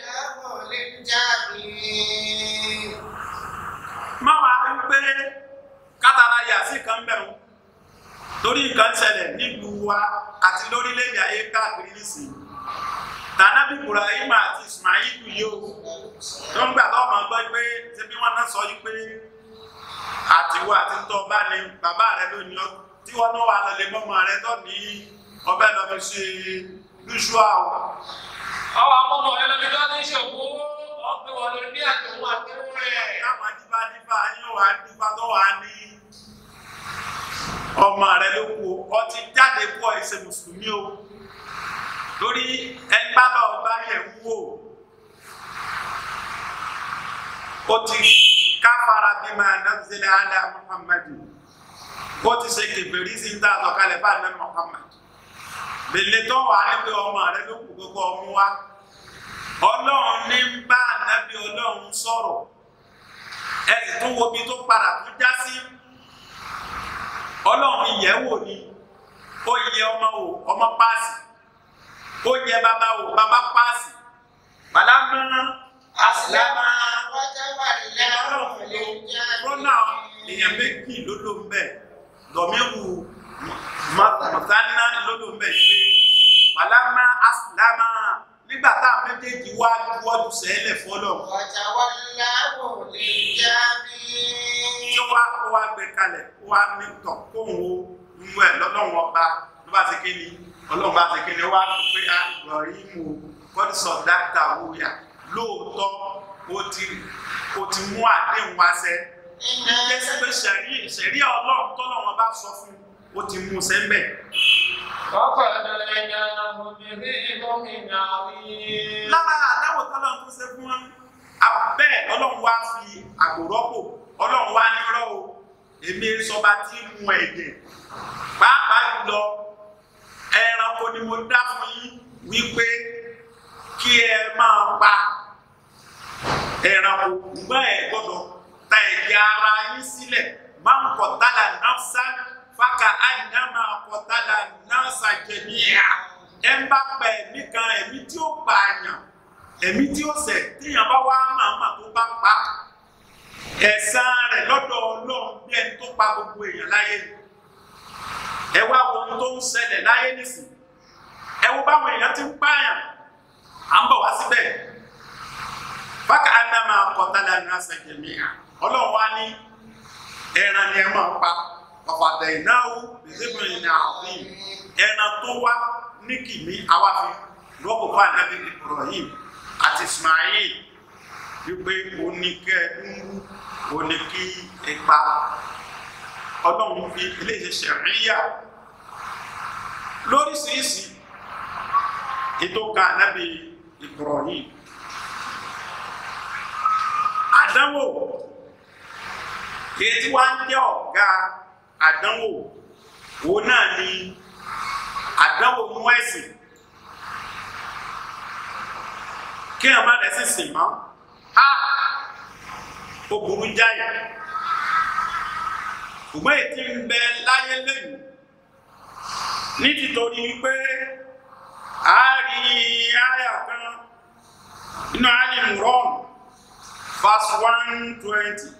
Má wàá rí pé kátàrà yà sí kan bẹ̀rù torí nǹkan ṣẹlẹ̀ nílùú wa àti lórílẹ̀-èdè ayé káàkiri nísìnyí. Tànàbí Ibrahim àti Ismail yóò tó ń gbà tó ọmọ gbọ́ pé ṣe bí wọ́n náà sọ yí pé àtiwọ́ àti tó bá ní bàbá rẹ lónìí ọ tí wọ́n náà wà lọ́lẹ̀ mọ́mọ́ rẹ tó ní ọbẹ̀ lọ fi ṣe lúṣùá o. Ọwọ́ àmọ́mọ́ ẹ lọ́dún tó ní ṣòkó ọ̀pẹ̀ wọ̀ lórí ní àtẹ̀wọ́ àtẹ̀wọ́ rẹ̀. Káwọn adífádífá yóò wá dífá tó wà ní ọmọ rẹ ló kú ọ ti jáde kú ọ ìṣe mùsùlùmí o. Torí ẹgbẹ́ lọ bá yẹ̀ wúwo ó ti káfàrà bima nazzala ala Muhammadu ó ti ṣe kèfèrí sí ìta àtọ̀kalẹ̀ bá ní Muhammad lèlè tó wà ní pé ọmọ rẹ ló kù gbogbo ọmú wa Ọlọ́run ní ń bá ànábì Ọlọ́run sọ̀rọ̀ ẹ̀sìn tó wo bí tó padà tó já sí Ọlọ́run ìyẹ̀wò ni ó yẹ ọmọ wò ọmọ páàsì ó yẹ bàbá wò bàbá páàsì bàlámà àsìlámà rọ́nà èèyàn méjì ló ló ń bẹ̀ dọ̀míwù mọ̀tánná ló ló ń bẹ̀ pé bàlámà àsìlámà nígbà tá a méjèèjì wá wọ́dù sẹ́lẹ̀ fọ́lọ̀ وتولاه للجبين tí ó wá gbé kalẹ̀ ó wá ní tọ̀ kóhùn ó inú ẹ̀ lọ́lọ́run ọba ló bá ṣe kí ni ọlọ́run bá ṣe kí ni ó wá pé Ibrahimu kọ́dísọ̀ dákítà wúyà lóòótọ́ ó ti mú àdéhùn wá sẹ́ jẹ́ sí pé ṣẹ̀rí ọlọ́run tọ́lọ́run bá sọ fún ó ti mú sẹ́ńbẹ̀. lára àdáwò tọ́lọ́run tó ṣe fún abẹ́ ọlọ́run wá fi àgbòrọ́pò ọlọ́run wá ní rọ́ o èmi sọba tí mú ẹ̀jẹ̀ pàápàá jùlọ ẹranko ni mo dá fún yín wípé kí ẹ máa pa ẹranko gbọ́ ẹ gbọ́dọ̀ ta ẹ̀jẹ̀ ara yín sílẹ̀ máa ń kọ̀tàlà náfsà fáka àìnáma kọ̀tàlà náfsà jẹ̀míà ẹ ń bá pa ẹ̀mí kan ẹ̀mí tí ó pa àyàn ẹ̀mí tí ó ṣẹ̀ téèyàn bá wá màmá tó bá pa ẹ̀san rẹ̀ lọ́dọ̀ Ọlọ́run bí ẹni tó pa gbogbo èèyàn láyé ẹ wá wo ohun tó ń ṣẹlẹ̀ láyé nísìn ẹ wo báwọn èèyàn ti ń pààyàn à ń bọ̀ wá síbẹ̀ fáka àìnáma kọ̀tàlà náfsà jẹ̀míà Ọlọ́run wá ní ẹran ni ẹ máa pa ọ̀pàdé ìnáwó ìdíbìrin ní àwọn ẹran tó wá ní kìmí àwáfi rọ́pò fún ànábì Ibrahim àti Ismail wípé oníkẹ́ẹ̀dúnrún oníkí ipa Ọlọ́run fi iléeṣẹ́ ṣẹ̀ríyà lóríṣiríṣi ètò kan ànábì Ibrahim àdánwò èyí tí wá ń jẹ́ ọ̀gá àdánwò òun náà ni àdánwò mú ẹ̀sìn kí ẹ̀ má lẹ́sìn sìn mọ́ ó burú jáyà ṣùgbọ́n èyí tí ń bẹ láyé lẹ́nu ní títorí wípé a rí àyà kan nínú Al-Imran verse 120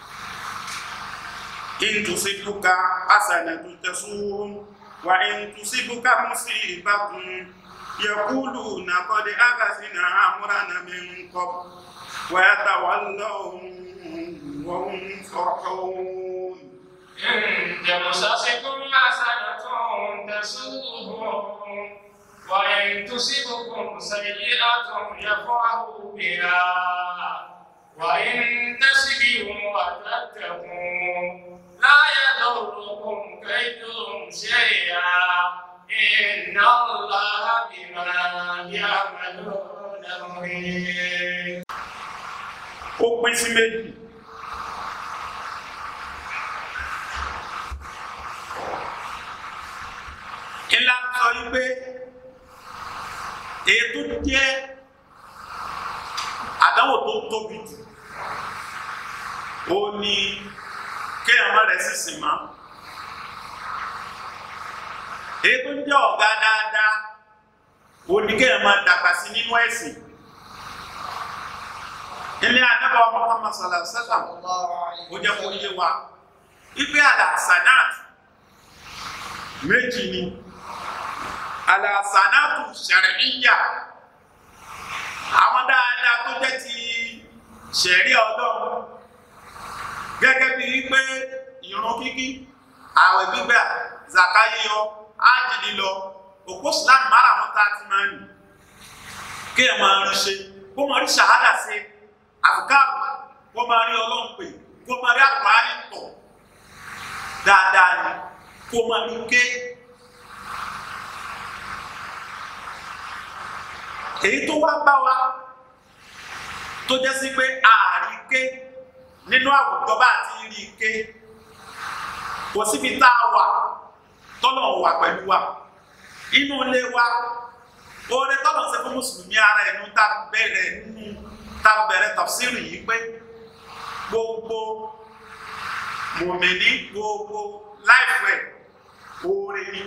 إن تصبك حسنة تسوهم وإن تصبك مصيبة يقولون قد أخذنا أمرنا من قبل ويتولوا وهم فرحون إن تمسسكم حسنة تسوهم وإن تصبكم سيئة يفرحوا بها وإن تصبروا وتتقوا لا يضركم كيدهم شيئا إن الله بما يعملون محيط. ó pín sí méjì ńlá sọ wípé èyí tó jẹ́ àdánwò tó tóbi jù ó ní kéèyàn má rẹ̀ sísìn mọ́ èyí tó jẹ́ ọ̀gá dáadáa ó ní kéèyàn má dàgbà sí nínú ẹ̀sìn ilé Ànábì Muhammad sallallahu alaihi wasallam ó jẹ́ kó yé wa ipe alasanat méjì ni alasanatu shar'iyya àwọn dáadáa tó jẹ́ ti ṣẹ̀rí Ọlọ́run gẹ́gẹ́ bí wípé ìrun kíkí ààwẹ̀ gbígbà zaka yíyọ ájì lílọ òpó Islam márùn-ún tá a ti máa ń rìn kí ẹ máa rí ṣe kó máa rí ṣàhádà ṣe àfikáàrù kó máa rí Ọlọ́run pè kó máa rí àlùkùránì tọ̀ dáadáa ni kó máa rí ké èyí tó wá bá wa tó jẹ́ sí pé ààrí ké nínú àwùjọ bá ti rí ké kò síbi tá a wà tọ́lọ̀ wà pẹ̀lú wa inú ilé wa oore tọ́lọ̀ ṣe fún mùsùlùmí ara ẹnu tá bẹ̀rẹ̀ tafsiri yìí pé gbogbo mùmìnì gbogbo láìpẹ́ oore ni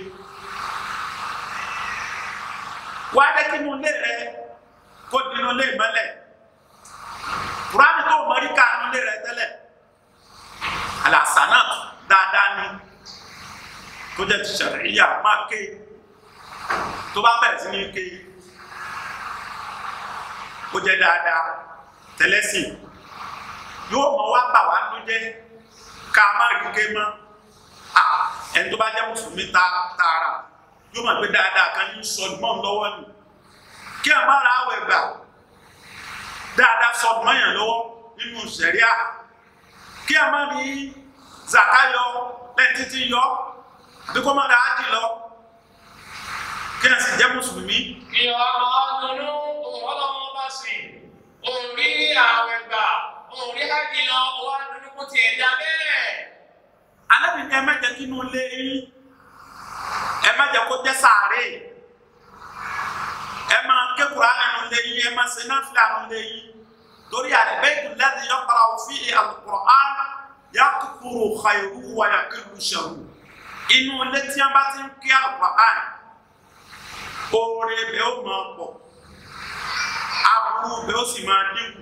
wá dé kínú ilé rẹ kó dínú ilé ìmọ́lẹ̀ Kùránì tó mọ̀rí káànú ilé rẹ tẹ́lẹ̀ alàsánà dáadáa ni tó jẹ́ ti ṣàríyà máa ké tó bá bẹ̀rẹ̀ sí ní ké ó jẹ́ dáadáa tẹ́lẹ̀sìn yóò mọ wá bà wá nínú jẹ́ ká má rí ké mọ́ ẹni tó bá jẹ́ mùsùlùmí tààrà yóò mọ̀ pé dáadáa kan ní sọdúnmọ́ lọ́wọ́ ni kí ẹ má ra àwẹ̀ gbà dáadáa sọdúnmọ́ yẹn lọ́wọ́ nínú sẹ̀ríà kí ẹ má rí zakayọ lẹ́yìn títí yọ àbí kó má ra ájì lọ kí ẹ sì jẹ́ mùsùlùmí. kí ọmọ ọdúnú ọlọ́wọ́ bá sìn orí àwẹ̀ gbà orí ájì lọ wà nínú kó tiẹ̀ dá bẹ́ẹ̀. alábìíní ẹ má jẹ́ kí inú lé yín ẹ má jẹ́ kó jẹ́ sàárè ẹ má ké Kùránì nínú lé yín ẹ má ṣe náfìlà nínú lé yín torí al-baytu alladhi yaqra'u fihi al-Qur'an yakthuru khayruhu wa yaqillu sharruhu inú ilé tí wọ́n bá ti ń kí al-Qur'an oore bẹ́ẹ̀ ó máa pọ̀ aburú bẹ́ẹ̀ ó sì máa dínkù.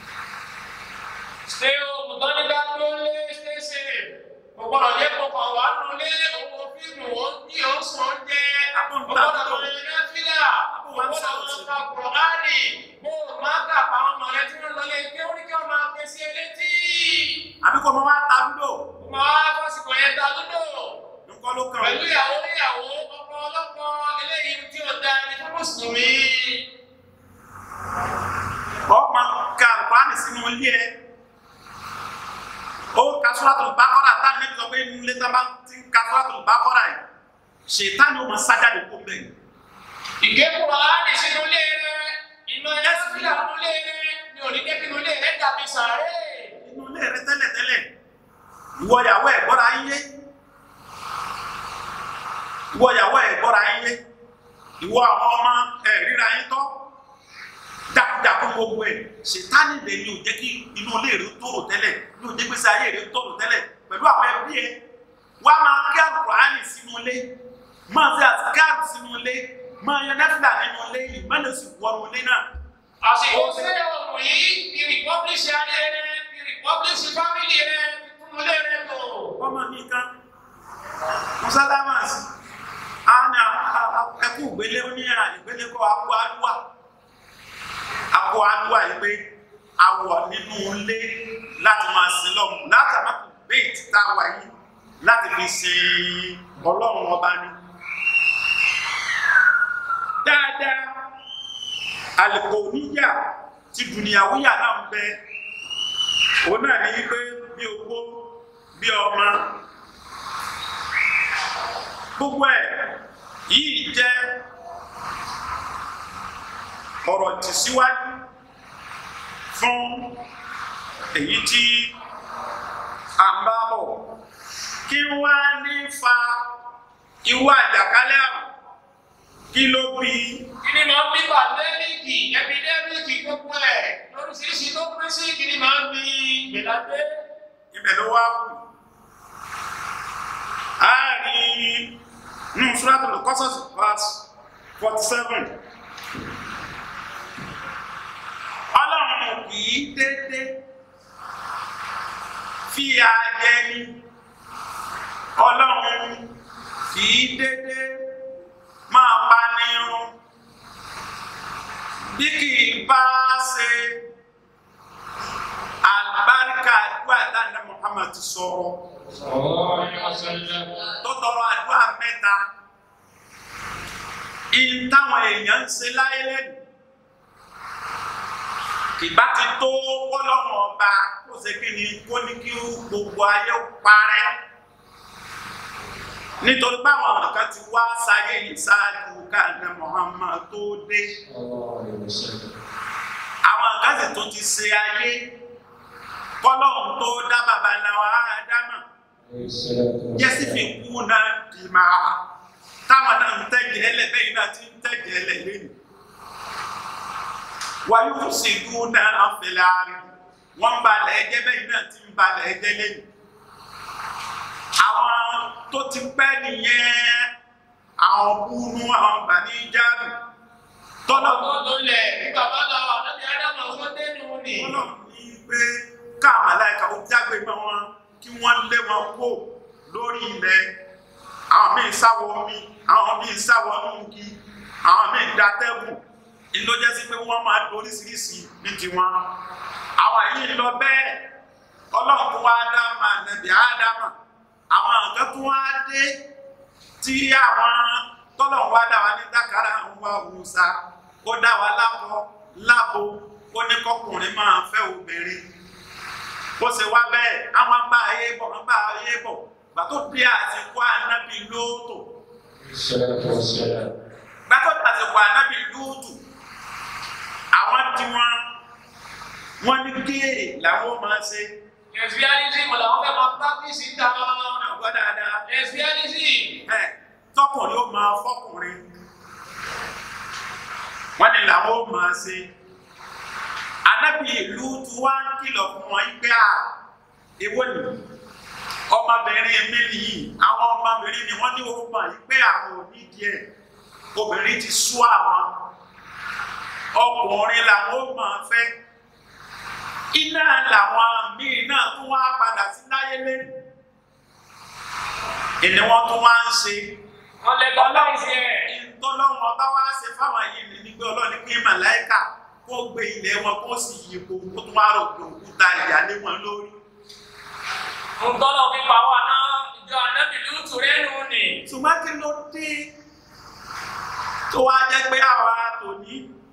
ṣé o mọ̀ ní ká ló lé ṣe ṣe ọ̀pọ̀lọ̀ yẹ kọ̀ọ̀kan wà nù lé owó fíìmù ó ní oṣù oúnjẹ ọ̀pọ̀lọ̀ ọ̀rẹ́ fílà ọ̀pọ̀lọ̀ ọ̀ka Kùránì bó o máa kà pa ọmọ rẹ tí wọ́n lọ lé kí ó ní kí wọ́n máa ké sí elétí. àbí kò mọ wá ta lúdò. máa fásitì yẹn ta lúdò. nǹkan ló kàn. pẹ̀lú ìyàwó níyàwó ọkọ ọlọ́kọ eléyìí tí ó da ẹni fún mùsùlùmí. ọmọ ká Kùránì sínú ilé ẹ ó ka Suratul Baqara tá ní sọ pé nílé tá bá ti ń ka Suratul Baqara yìí Ṣẹ̀tánì ó máa sájáde kó bẹ́ẹ̀. ìgé Kùránì sínú ilé rẹ iná ẹ̀ sílẹ̀ nínú ilé rẹ ni ò ní jẹ́ kí inú ilé rẹ dàbí sàárè. inú ilé rẹ tẹ́lẹ̀tẹ́lẹ̀ ìwọ ìyàwó ẹ̀ gbọ́ra yín yé ìwọ ìyàwó ẹ̀ gbọ́ra yín yé ìwọ àwọn ọmọ ẹ̀ ríra yín tọ́ dákúdákú gbogbo ẹ̀ Ṣẹ̀tánì lè ní ò jẹ́ kí inú ilé rẹ tòrò tẹ́lẹ̀ ní ò jẹ́ gbèsè ayé rẹ tòrò tẹ́lẹ̀ pẹ̀lú àwọn ẹbí ẹ wá máa kí Kùránì sínú ilé máa ṣe àtikáàrù sínú ilé máa yan náfìlà nínú ilé yìí má lè sì wọnú ilé náà. àsìkò sílẹ̀ ọ̀hún yìí fi rìpọ́blíṣì ayé rẹ fi rìpọ́blíṣì fámìlì rẹ fi kún ilé rẹ tó. ọmọ mi kan musalamas ana ẹkú ìgbélé oníyàrá ìgbélé kọ akọ alúwà yìí pé awọ nínú ilé láti máa sin lọ́mù láti àmàkù bẹ́ẹ̀ tí tá a wà yìí láti fi sin Ọlọ́run ọba ni. dáadáa àlùkò níyà ti dùnìyàwóyà náà ń bẹ òun náà ní pé bí ogbó bí ọmọ gbogbo ẹ̀ yìí jẹ́ ọ̀rọ̀ tìsíwájú fún èyí tí a ń bá bọ̀ kí wá ní fa irú àjàkálẹ̀ àrùn kí ló bí. kí ni máa ń bí pàndẹ́míkì ẹpidẹ́míkì gbogbo ẹ̀ lóríṣiríṣi tó pín sí kí ni máa ń bí gbèdádé. ibẹ̀ ló wá kù. a rí nínú Suratul Qasas verse 47. Ọlọ́run kì í dédé fi àjẹ ni Ọlọ́run kì í dédé máa pa ní irun bí kì í bá ṣe àlùbáríkà àdúrà dáná Muhammad sọ̀rọ̀ tó tọrọ àdúrà mẹ́ta ìtàwọn èèyàn ń ṣe láyé lẹ́nu ìbá ti tó kọ́lọ́mù ọba kó ṣe kí ni kó ní kí gbogbo ayé parẹ́ nítorí báwọn ọ̀nà kan ti wá sáyé yìí ṣáájú káàdé Muhammad tó dé àwọn kan sì tó ti ṣe ayé kọ́lọ́mù tó dá bàbá náà Ádámà yẹ́sì fi kú náà dì máa táwọn náà ń tẹ̀jẹ̀ ẹlẹ́bẹ̀ yìí náà ti ń tẹ̀jẹ̀ ẹlẹ́lẹ́yìn wáyé kò sí dúró náà fẹlẹ àárín wọn balẹ̀ ẹjẹ́ bẹ́ẹ̀ náà ti ń balẹ̀ ẹjẹ́ lẹ́yìn àwọn tó ti pẹ́ nìyẹn àwọn búnú àwọn bàní jáde tọ́lọ̀ tó lẹ̀ nígbà bá lọ wà lọ́dẹ Ádámù ọ̀hún dénú ni. tọ́lọ̀ ní pé káà màláíkà ó jágbe mọ́ wọn kí wọ́n lé wọn kó lórí ilẹ̀ àwọn míì sáwọ́ mi àwọn míì sáwọ́ nùgí àwọn míì dátẹ́gùn ìlú jẹ́ sí pé wọ́n máa lóríṣiríṣi ní tiwọn àwọn yìí lọ bẹ́ẹ̀ ọlọ́run tó wá dá máa nàbì ádámà àwọn nǹkan tó wá dé tí àwọn tọ́lọ̀ wá dá wa ní dákàrà ń wá òwúsa ó dá wa lábo ó ní kọkùnrin máa fẹ́ obìnrin bó ṣe wá bẹ́ẹ̀ àwọn bá ayé bọ̀ gbà tó bí àsìkò ànábì Lóòtù gbà tó bí àsìkò ànábì Lóòtù àwọn tí wọ́n ní géèrè làwọn máa ṣe. Lesbianism làwọn fẹ́ máa practice ìta. Ọgbọ́n dáadáa. Lesbianism. Tọkùnrin ó máa fọkùnrin. Wọ́n ní làwọn ó máa ṣe. Ànábì Lúùtù wá ń kìlọ̀ fún wọn pé èwo ni ọmọbìnrin mi nìyí àwọn ọmọbìnrin ni wọ́n ní ó mọ̀ pé àwọn ò ní díẹ̀ obìnrin ti sú àwọn ọkùnrin làwọn ó máa fẹ́. Iná làwọn míì náà tún wá padà sí láyé lẹ́nu. Ìní wọ́n tún wá ń ṣe. Wọ́n lè gbọ́ láì sí ẹ̀. Ìtọ́lọ́run ọba wá ṣe fáwọn yìí ní pé Ọlọ́run ní kí màláíkà kó gbé ilẹ̀ wọn kó sì yípo kó tún wá rò pé òkúta ìyálé wọn lórí. Ntọ́lọ̀ fi pa wá náà ìjọ ànábì Lúùtù rẹ́nu ni. Ṣùgbọ́n kí ló dé tó wá jẹ́ pé àwa tòní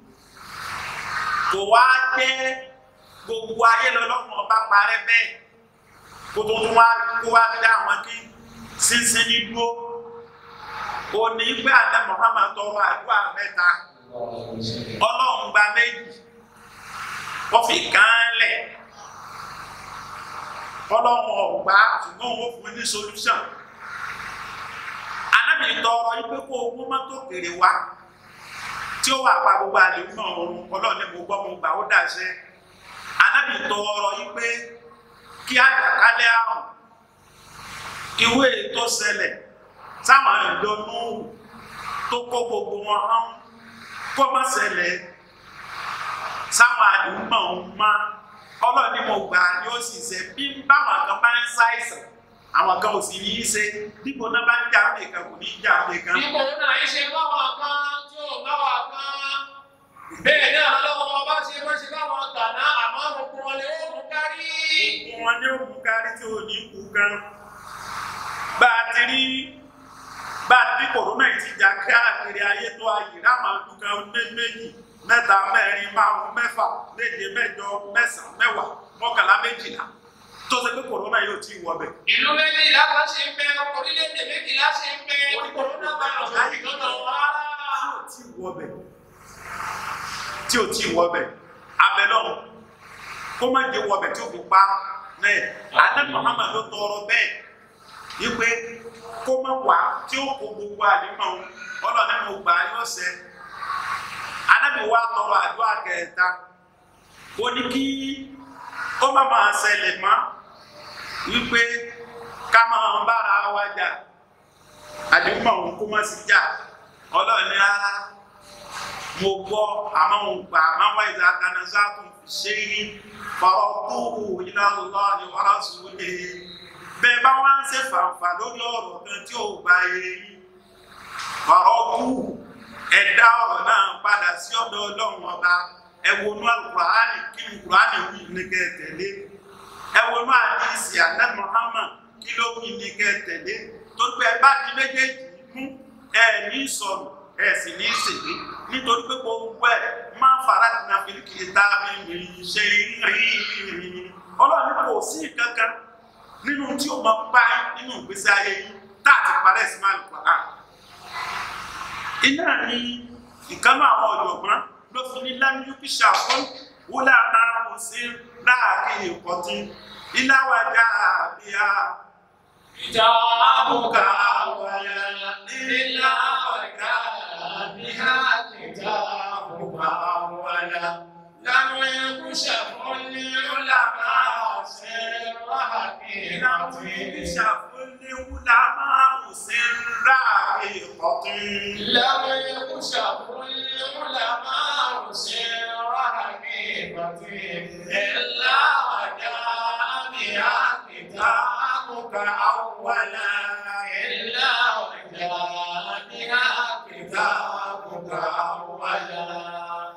kò wá jẹ́ gbogbo ayé lọ́lọ́run ọba parẹ́ bẹ́ẹ̀ kó tó tún wá kó wá dá àwọn kí sínsín ní dúró òní gbé àdá Muhammad tọrọ àdúrà mẹ́ta Ọlọ́run gba méjì wọ́n fi kàn lẹ̀ Ọlọ́run ọ̀gbá ṣùgbọ́n wọ́n fún ní solution Ànábì tọrọ pé kó owó mọ́tò kéré wá tí ó wà pa gbogbo àlè náà ọ̀run Ọlọ́run ní mo gbọ́ mo gbà ó dàṣẹ. Ànábì tọrọ pé kí àjàkálẹ̀ àrùn ìwé tó ṣẹlẹ̀ sáwọn ìdọ́nú tó kó gbogbo wọn hàn kó má ṣẹlẹ̀ sáwọn àdúgbò ọ̀hún Ọlọ́run ní mo gbà ni ó sì ṣe bí báwọn kan bá ń ṣàìsàn àwọn kan ò sì ní í ṣe dípò náà bá ń jà nìkan kò ní í jà nìkan. Dípò náà yìí ṣe báwọn kan tí ò báwọn kan bẹ́ẹ̀ náà lọ́wọ́ bá ṣe wọ́n ṣe báwọn tàná àmọ́ gbogbo wọn ni ó mú kárí. Gbogbo wọn ni ó mú kárí tí ò ní kú gan. Bá a ti rí kòrónà ti jà káàkiri ayé tó ayé rámà dùkan méjì mẹ́ta mẹ́rin márùn mẹ́fà méje mẹ́jọ mẹ́sàn mẹ́wàá mọ́kànlá méjìlá tó ṣe pé kòrónà yóò tí wọ bẹ̀. Ìlú méjìlá kan ṣe ń bẹ orílẹ̀-èdè méjìlá ṣe ń bẹ kòrónà virus láti lọ́dọ̀ wá. Tí ò tí wọ bẹ̀ abẹ́lọ́run kó má jẹ́ wọ bẹ̀ tí ó fi pa náà Ànábì Muhammad ló tọrọ bẹ́ẹ̀ wípé kó má wà tí ó kó gbogbo àlímọ̀ Ọlọ́run mo gbà yóò ṣẹ. Ànábì wa tọrọ àdúrà kẹta ó ní kí ó má máa ṣẹlẹ̀ mọ́ wípé ká máa ń bára wa jà àlímọ̀ kó má sí jà Ọlọ́run ní rárá mo gbọ́ àmọ́ òun gbà àmọ́ wá ìdá kanáṣá tó fi ṣe é fọ̀rọ̀ tó wù ila Allah wa rasulihi bẹ́ẹ̀ bá wá ń ṣe fàǹfà lórí ọ̀rọ̀ kan tí ò bá yẹ yín fọ̀rọ̀ kú ẹ̀dá ọ̀rọ̀ náà padà sí ọ̀dọ̀ Ọlọ́run ọba ẹ̀wọ̀nú Al-Qur'ani kí ni Qur'ani wí ní kẹ́ tẹ̀lé ẹ̀wọ̀nú àdìsí Ànábì Muhammad kí ló wí ní kẹ́ tẹ̀lé tó pé ẹ bá di méjèèjì mú ẹ ní sọ̀rọ̀ ẹ sì ní ìṣèlú nítorí pé gbogbo ẹ máa fara dínà fìlìkìlì tàbí ṣe rí Ọlọ́run kò sí kankan nínú tí ó máa bá nínú ìgbésí ayé yìí táàtì parẹ́ sí máa lùpàá. Iná ni ìkánú àwọn ọ̀jọ̀gbọ́n ló fi ní lámúyúkí ṣàfún wúlà máa ń sí láàrin ìkọ̀tún ìláwàjá àbíyá. Ìjà àbùkà àwàyà nílá ọ̀gá àbíyá ìjà àbùkà àwàyà. Láwọn ikú ṣàfún ní wúlà máa ṣe ráàkì ìkọ̀tún. Ṣàfún ní wúlà máa ń sí ráàkì ìkọ̀tún. Láwọn ikú ṣàfún ní wúlà máa ṣe ráàkì ìkọ̀tún. Ẹ̀lá ọ̀gá àbíyá ìjà أولا إلا وجاء بها كتابك أولا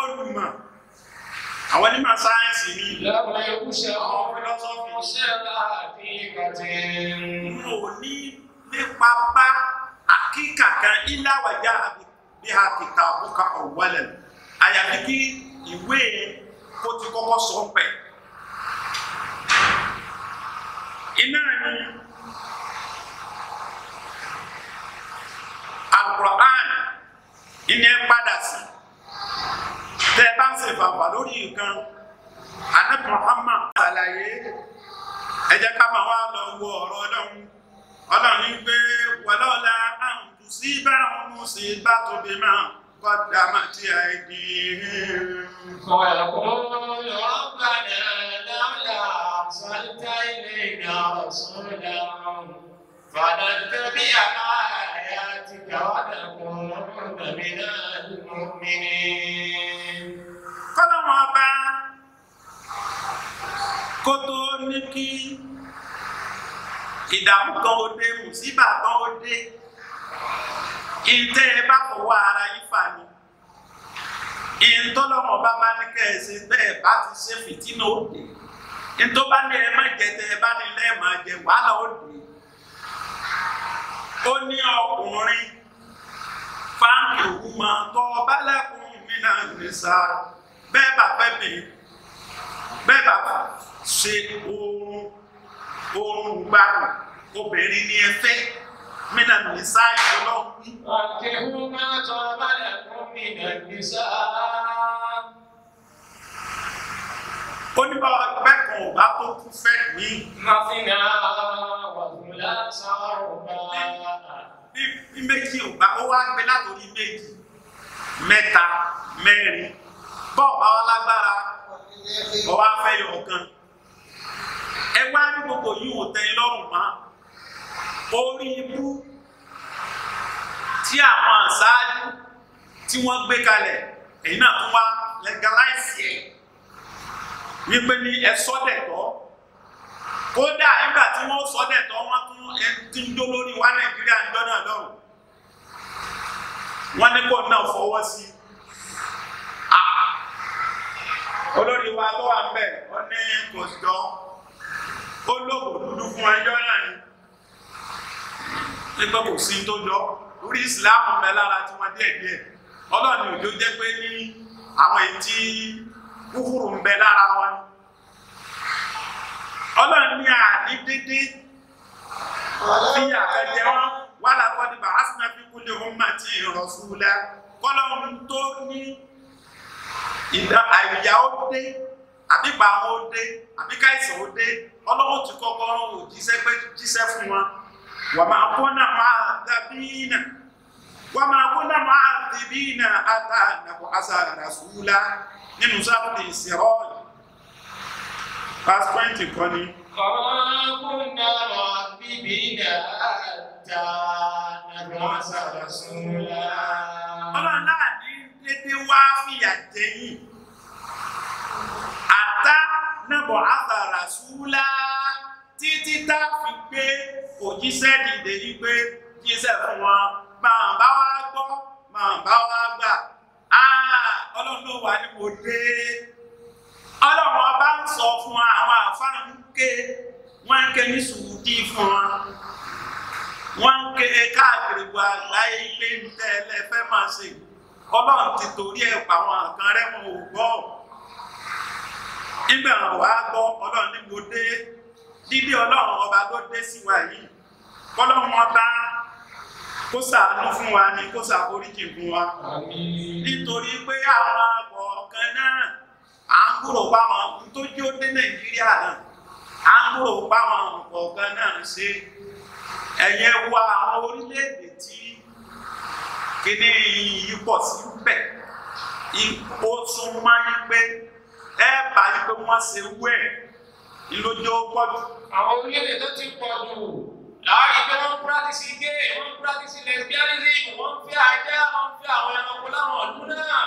olùmọ̀ àwọn onímọ̀ sáyẹ́nsì ni lọ́wọ́ ẹ̀kúṣẹ́ ọ̀pọ̀lọpọ̀ ṣẹlá àti ìkàtẹ́. mo ní nípa bá àkíkà kan ìlàwàjá bí a kìkà àbúkà ọ̀wọ́lẹ̀ àyàfi kí ìwé kó ti kọ́kọ́ sọ pẹ̀. iná ni Al-Qur'an iná padà sí tẹ bá ń ṣe bàbá lórí nǹkan Ànábì Muhammad àlàyé ẹ jẹ́ ká máa wá lọ wo ọ̀rọ̀ Ọlọ́run ní pé wàlọ́ọ̀lá àrùn tù sí báwọn mú sí bá tóbi máa kọ́dà máa ti àìdí. فيقول ربنا لولا أرسلت إلينا رسولا فنتبع آياتك ونكون من المؤمنين. Kọ́lọ́wọ́n ọba kó tó ní kí ìdààmú kan ó dé mùsíbà kan ó dé ìtẹ́ ẹ bá fọwọ́ ara yín fà ní ìtọ́lọ́wọ́n ọba bá ní kẹ́ẹ̀sì bẹ́ẹ̀ bá ti ṣe fìtínà ó dé ìtọ́ bá ní ẹ má jẹ tẹ ẹ bá ní lẹ́ẹ̀ máa jẹ wàhálà ó dé. Ó ní ọkùnrin fáńkì òkú máa tọ́ ọba lẹ́kùn mí náà ní sáà bẹ́ẹ̀ bá fẹ́ mi bẹ́ẹ̀ bá ṣe oorun gbádùn obìnrin ní ẹfẹ́ mínà ní sáyé ọlọ́run wí. فانكحوا ما طاب لكم من النساء. Oníbà ẹgbẹ́ kan ò bá tó kú fẹ́ mi. مثنى وثلاث ورباع. Bí méjì ò bá ó wá gbé látòrí méjì mẹ́ta mẹ́rin bọ́ọ̀ bá wá lágbára ọ wá fẹ́ yọ ọ̀kan. Ẹ wá ní gbogbo yìí ò tẹ́ lọ́rùn mọ́. Orí ibú tí àwọn àṣáájú tí wọ́n gbé kalẹ̀ èyí náà tún wá legalize ẹ̀ wípé ní ẹ sọ́dẹ̀tọ́ kódà nígbà tí wọ́n sọ́dẹ̀tọ́ wọ́n tún ti ń dó lórí wa Nàìjíríà ń dọ́nà lọ́rùn wọ́n ní kó náà fọwọ́ sí olórí wa tó wà ń bẹ̀ wọ́n ní kò jọ ó lóògùn dúdú fún ẹjọ́ náà ni nígbà kò sí tó jọ orí ìsìláàmù mẹ́ lára tí wọ́n díẹ̀díẹ̀ ọlọ́ọ̀ni òjò jẹ́ pé ní àwọn èyí tí kúfùrù ń bẹ lára wọn ọlọ́ọ̀ni àní dédé fi àkẹjẹ wọn wà lákọ́dí bá asínà fi kú lè hùn màtí rasula kọ́lọ́ọ̀nù tó ní àìyá ó dé àbí bàmọ́ ó dé àbí káìsàn ó dé ọlọ́wọ́ ti kọ́kọ́ rán òjíṣẹ́ pé jíṣẹ́ fún wọn. وما كنا معذبين حتى نبعث رسولا nínú sábà Isra verse 20 kọ́ ni. وما كنا معذبين حتى نبعث رسولا. Ọlọ́run náà ní dédé wá fìyà jẹyìn hatta نبعث رسولا títí tá fi gbé òjíṣẹ́ dìde yìí pé jíṣẹ́ fún wọn máa bá wá gbọ́ máa bá wá gbà Ọlọ́run ló wà ní mo dé Ọlọ́run ọba ń sọ fún àwọn àfáà ń ké wọ́n ń ké ní sùúdí fún wọ́n ń ké káàkiri gbogbo àgbáyé ilé ń tẹ́lẹ̀ fẹ́ máa ṣe Ọlọ́run ti torí ẹ̀ pa àwọn kan rẹ́ wọn ò gbọ́ nígbà wàá gbọ́ Ọlọ́run ní mo dé dídí Ọlọ́run ọba tó dé sí wa yìí kọ́lọ́run ọba kó ṣàánú fún wa ní kó ṣàforíjì fún wa nítorí pé àwọn kọ̀ọ̀kan náà à ń gbúrò páwọn tó jó dé Nàìjíríà náà à ń gbúrò páwọn kọ̀ọ̀kan náà ṣe ẹ̀yẹ wa àwọn orílẹ̀-èdè tí kíní yìí pọ̀ sí bẹ̀ ó tún máa ń pé ẹ bá yí pé wọ́n ṣe wẹ̀ ìlójó pọ̀jù. Àwọn orílẹ̀-èdè tó ti pọ̀ jù láàrin pé wọ́n practice gay, wọ́n practice lesbianism, wọ́n fẹ́ ajá, wọ́n fẹ́ àwọn ẹranko láwọn ọdún náà.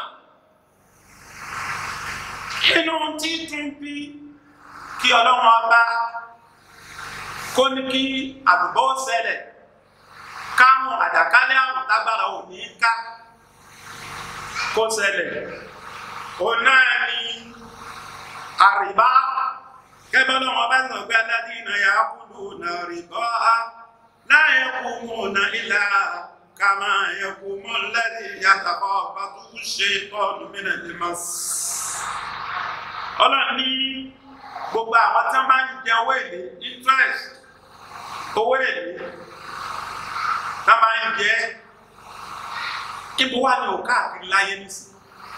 Inú tí tún bí kí Ọlọ́run ọba kó ní kí àbùbọ́ ṣẹlẹ̀ káwọn àjàkálẹ̀ àrùn tágbára ò ní ká kó ṣẹlẹ̀ ọ̀nà ni àrìbá kẹ́bọ́lọ́ wọn bá sọ pé alladhina ya'kuluna riba la yaqumuna illa kama yaqumu alladhi yatakhabbathu ash-shaytanu minal mas. Ọlọ́run ní gbogbo àwọn tí wọ́n bá ń jẹ owó èlé interest owó èlé tá a máa ń jẹ ibo wà ní òkà àkiri láyé nísìnyí.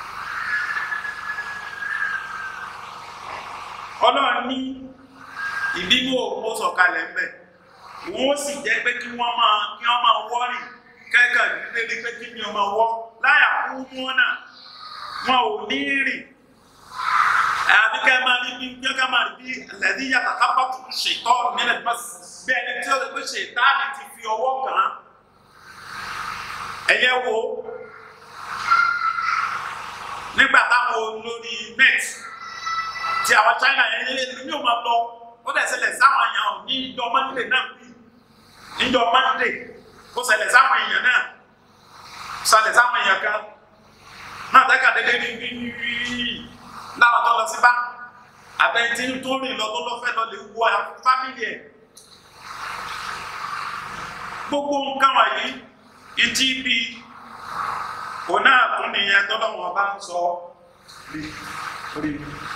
Ọlọ́run ní ìbínú òkú sọ̀kalẹ̀ ń bẹ̀ wọ́n sì jẹ́ pé kí wọ́n máa wọ́rìn kẹ́kẹ́ nílé pé kí ni ọmọ wọ́ láyà kú mọ́ náà wọn ò ní rìn àbí kẹ́ máa rí bí kẹ́ máa rí bí lẹ́dí yàtọ̀ kápákù ṣètọ́ nílẹ̀ bí ẹni tí ó lè pé ṣètáàlì ti fi ọwọ́ kàn án ẹ̀yẹ wo nígbà táwọn olórí net tí àwọn China yẹn ní o máa lọ ó dẹ̀ ṣẹlẹ̀ sáwọn èèyàn ní ìjọ Monday náà bí ìjọ Monday ó ṣẹlẹ̀ sáwọn èèyàn náà ṣẹlẹ̀ sáwọn èèyàn kan náà tẹ́ka dédé ní láwọn tó lọ sí bá àbẹ̀ntì tó rìn lọ tó lọ fẹ́ lọ lè wọ fámìlì ẹ̀ gbogbo nǹkan wọ̀nyí ìtì bí òun náà tún nìyẹn tó lọ́wọ́ bá ń sọ rí.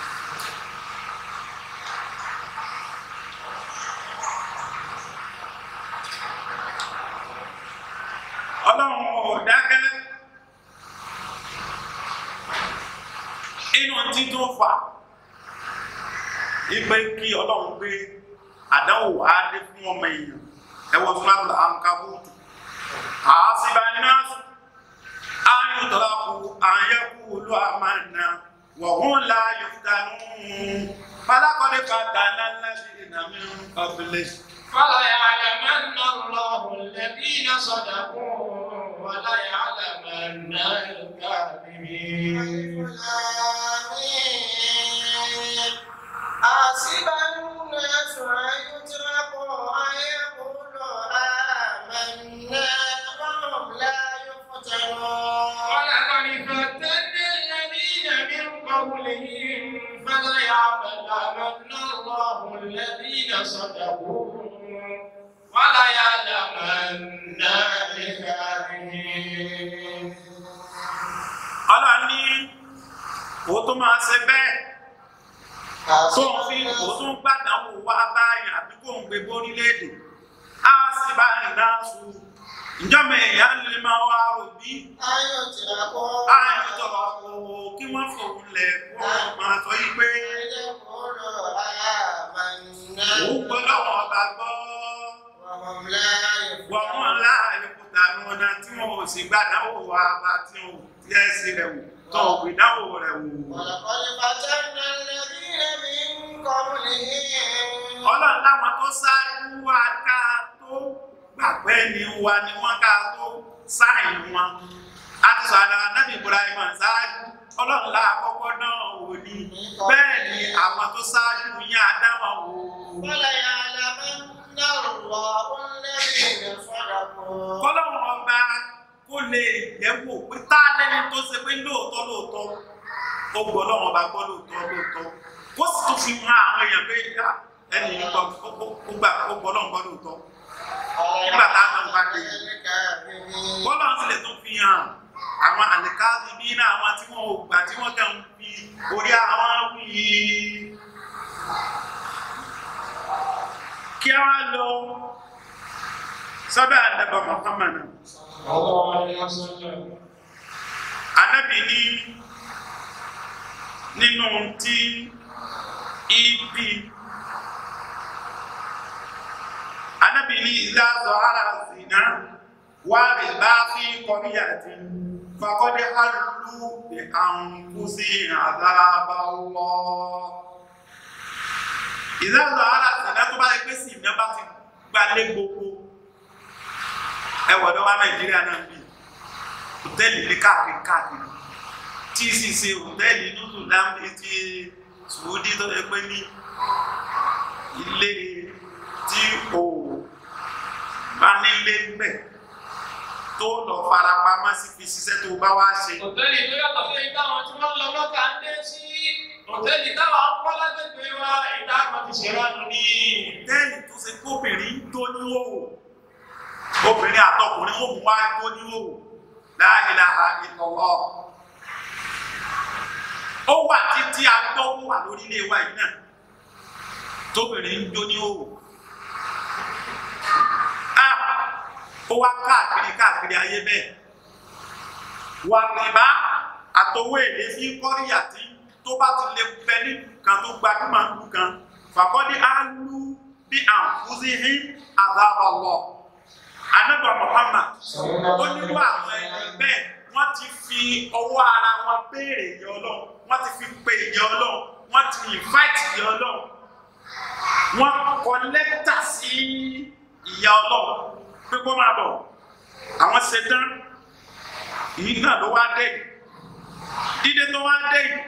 Ọlọ́run ò dákẹ́ inú tí tó fà ìgbé kí Ọlọ́run gbé àdánwò wá dé fún ọmọ èèyàn ẹwọ́n fún láti Ankabut àásìbá náà ayùtọ́lápù àyẹ́kù olú àmàna wọ̀hún láàyò dánú pálákọ́lé fàtàlá láti ìnàmí ọ̀bìnrin. فليعلمن الله الذين صدقوا وليعلمن الكاذبين. حسب الناس أن يتركوا أن يقولوا آمنا وهم لا يفتنون. ولقد فتنا الذين من قبلهم فليعلمن الله الذين صدقوا وَلَيَعْلَمَنَّ الْكَاذِبِينَ. Ọlọ́run ní kò tó máa ṣe bẹ́ẹ̀ tó ń fi kò tó ń gbàdánwò wá báyìí àbí kò ń gbé borílẹ̀-èdè á sì bá ìdá sùn ìjọba èèyàn lè máa wá rò bí ayọ̀ tọ̀rọ̀ kò kí wọ́n fòun lẹ̀ kó máa sọ yí pé òun gbọ́dọ̀ wọn bá gbọ́. Wọ́n láàrin kúta ní ọ̀nà tí wọ́n ò sì gbàdáwò wá bá tí ó tí ẹ́ sí rẹ̀ wò tó ìdáwò rẹ̀ wò. Ọlọ́run láwọn tó ṣáájú wa ká tó gbàgbẹ́ ni wa ni wọ́n ká tó sáìn wọn. A ti sọ àdára Nábì Ibrahim ṣáájú Ọlọ́run láàkọ́kọ́ náà wò ní bẹ́ẹ̀ ni àwọn tó ṣáájú yín àdáwọn wò. Kọ́lọ́run ọba kó lè yẹ̀wò pé tá lẹ́ni tó ṣe pé lóòótọ́ ó gbọ́ lọ́wọ́ ọba gbọ́ lóòótọ́ kó sì tún fi hàn àwọn èèyàn pé ẹni yìí gbọ́ ó gbọ́ lọ́wọ́ gbọ́ lóòótọ́ nígbà táwọn ọba dé kọ́lọ́run sì lè tún fi hàn àwọn àlèkáàzì bí iná àwọn tí wọ́n ò gbà tí wọ́n kàn ń fi orí àwọn wí kí a wá lọ sọ́dọ̀ àdàbà Muhammad Ànábì ní nínú tí ibi Ànábì ní idha zahara zina wà lè bá fi qaryatin faqad hallu bi anfusihim adhaba Allah. Idha zahara zina tó bá yẹ pé sì ní bá ti gbalé gbogbo ẹwọ̀dọ́ wa Nàìjíríà náà bí hòtẹ́ẹ̀lì ní káàkiri tí sì ṣe hòtẹ́ẹ̀lì nínú láńbí tí Sùúdí tó yẹ pé ní ilé tí o bá nílé gbẹ̀ tó lọ farapamọ́ sí fi ṣiṣẹ́ tó bá wá ṣe. Hòtẹ́ẹ̀lì tó yàtọ̀ sí ìtàwọn tí wọ́n lọ lọ́ta ń òtẹ́ẹ̀lì táwọn ń kọ́ lágbègbè wa ìdá kan ti ṣe ránu ní. Òtẹ́ẹ̀lì tó ṣe kóbìnrin tó ní òwò. Obìnrin àtọkùnrin ó mú wá tó ní òwò. La ilaha illallah. Ó wà títí agbọ́ wà lórí ilé wa yìí náà. Tóbìnrin ń jó ní òwò. Ó wá káàkiri ayé bẹ́ẹ̀. Wà rìbá àtọwọ́ èlé fi kọ́rí àti tó bá ti lè bẹ ní kan tó gbajúmọ̀ nínú kan fàkọ́dí áálú bí àǹfúsíhí àdábàwọ̀. Ànábì Muhammad ó nílò àwọn ẹni bẹ́ẹ̀ wọ́n ti fi ọwọ́ ara wọn béèrè ìyà Ọlọ́run, wọ́n ti fi pe ìyà Ọlọ́run, wọ́n ti invite ìyà Ọlọ́run, wọ́n kọ lẹ́tà sí ìyà Ọlọ́run pé kó máa bọ̀ àwọn ṣetán. Ìyí náà ló wá dé yìí, dídé tó wá dé yìí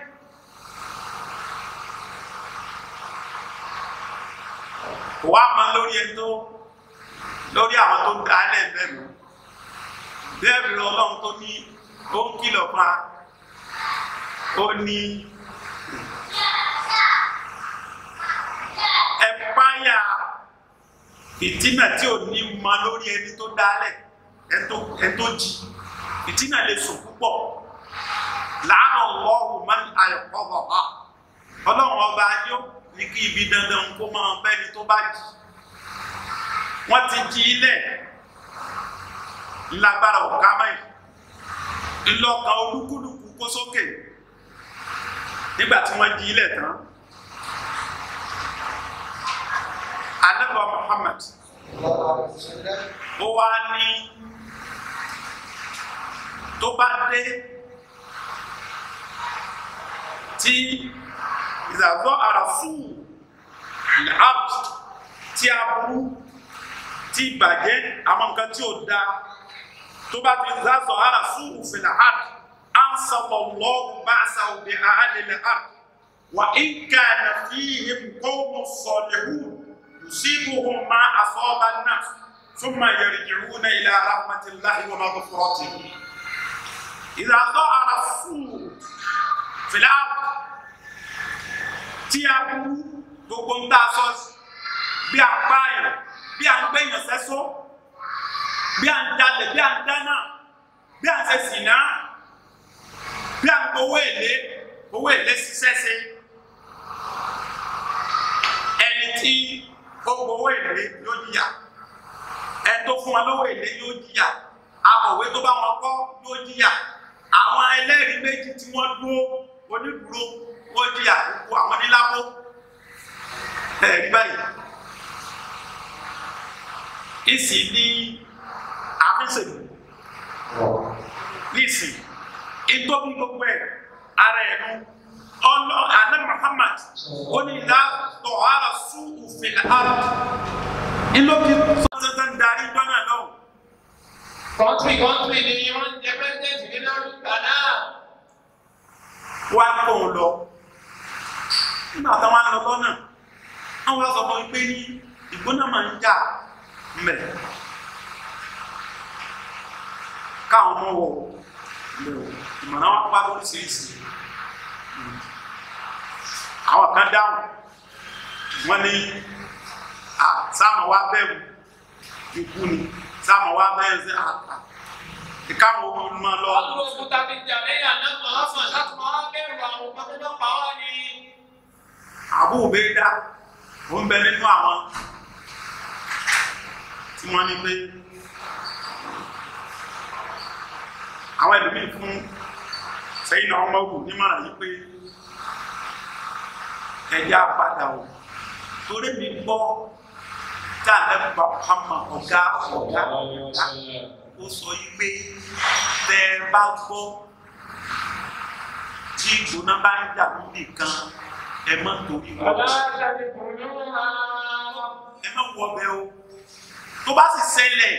kò wá máa lórí ẹ̀tọ́ lórí àwọn tó dá lẹ́ẹ̀bẹ̀ mọ́ bẹ́ẹ̀bì Ọlọ́run tó ní ó ń kìlọ̀ pa ó ní ẹ̀páyà ìtínà tí ò ní ma lórí ẹni tó dálẹ̀ ẹ̀tọ́ jì ìtínà lè sùn púpọ̀ láàánú Ọlọ́run máa ń ayọ̀kọ́ ọ̀há Ọlọ́run ọba yóò ní kí ibi dandan kó máa bẹ́ni tó bá jì wọ́n ti jí ilẹ̀ lágbára ọ̀ká mẹ́rin ńlọ́kan olúkúlùkù kó sókè nígbà tí wọ́n jí ilẹ̀ tán. Ànábì Muhammad ó wá ní tó bá dé tí ìzàzọ́ àràfù l'abd tí a burú tí ìbàjẹ́ àwọn nǹkan tí ó dá tó bá ti ìzàzọ́ àràfù fil ard ansalallahu ba'sahu bi a'lil ard wa in kana fihim qawmun salihun yusibuhum ma asaba an-nas thumma yarji'una ila rahmatillahi wa maghfiratihi. ìzàzọ́ àràfù fil ard tí a burú gbogbo ń dá sọ bí a pààyàn bí a ń gbẹ̀yàn sẹ́sọ́ bí a ń jalè bí a ń dáná bí a ń ṣe sìná bí a ń gbowó èlé ṣiṣẹ́ṣe ẹni tí ó gbowó èlé yóò jìyà ẹni tó fún wa lówó èlé yóò jìyà akọ̀wé tó bá wọn kọ́ yóò jìyà àwọn ẹlẹ́rìí méjì tí wọ́n dúró onídùúró wọ́n jìyà gbogbo àwọn níláwó ẹ̀rí báyìí. Ìsì ní àfíìsèlú nísì ìtọ́bí gbogbo ẹ̀ ara ẹ̀nu Ànábì Muhammad ó ní ìdá tọ̀hárà súùfù fil ard ìlókè sọ́tẹ́tẹ́ ń darí gbọ́nà náà. Kọ́ńtírì ni wọ́n ń jẹ pẹ́sidẹ̀ntì nínú ìgbà náà. Wá kó o lọ nígbà táwọn á lọ lọ́nà àwọn sọ fún pé ní ìgbóná máa ń jà mẹ́ káwọn ọmọ wọ̀ ìmọ̀ràn wọn pa lóríṣiríṣi àwọn kan dáhùn wọ́n ní sáàmù wa bẹ̀rù ikú ni sáàmù wa bẹ̀rù sí àpá ìkáwọn ọmọ máa lọ. ọdún òkúta ti jà lẹ́yìn àná ọ̀sán láti máa bẹ̀rù àwọn ọmọ tó pa wá ní. Abu Ubaida ó ń bẹ nínú àwọn tí wọ́n ní pé àwọn ẹlòmíì fún Sayyidina Umaru nímọ̀ràn yìí pé ẹ̀yà padà ò torí mi gbọ́ tá Ànábì Muhammad ọ̀gá ó sọ yìí pé tẹ́ ẹ bá gbọ́ tí ìgbóná bá ń jà níbì kan ẹ má torí wọn ẹ má wọ bẹ o tó bá sì ṣẹlẹ̀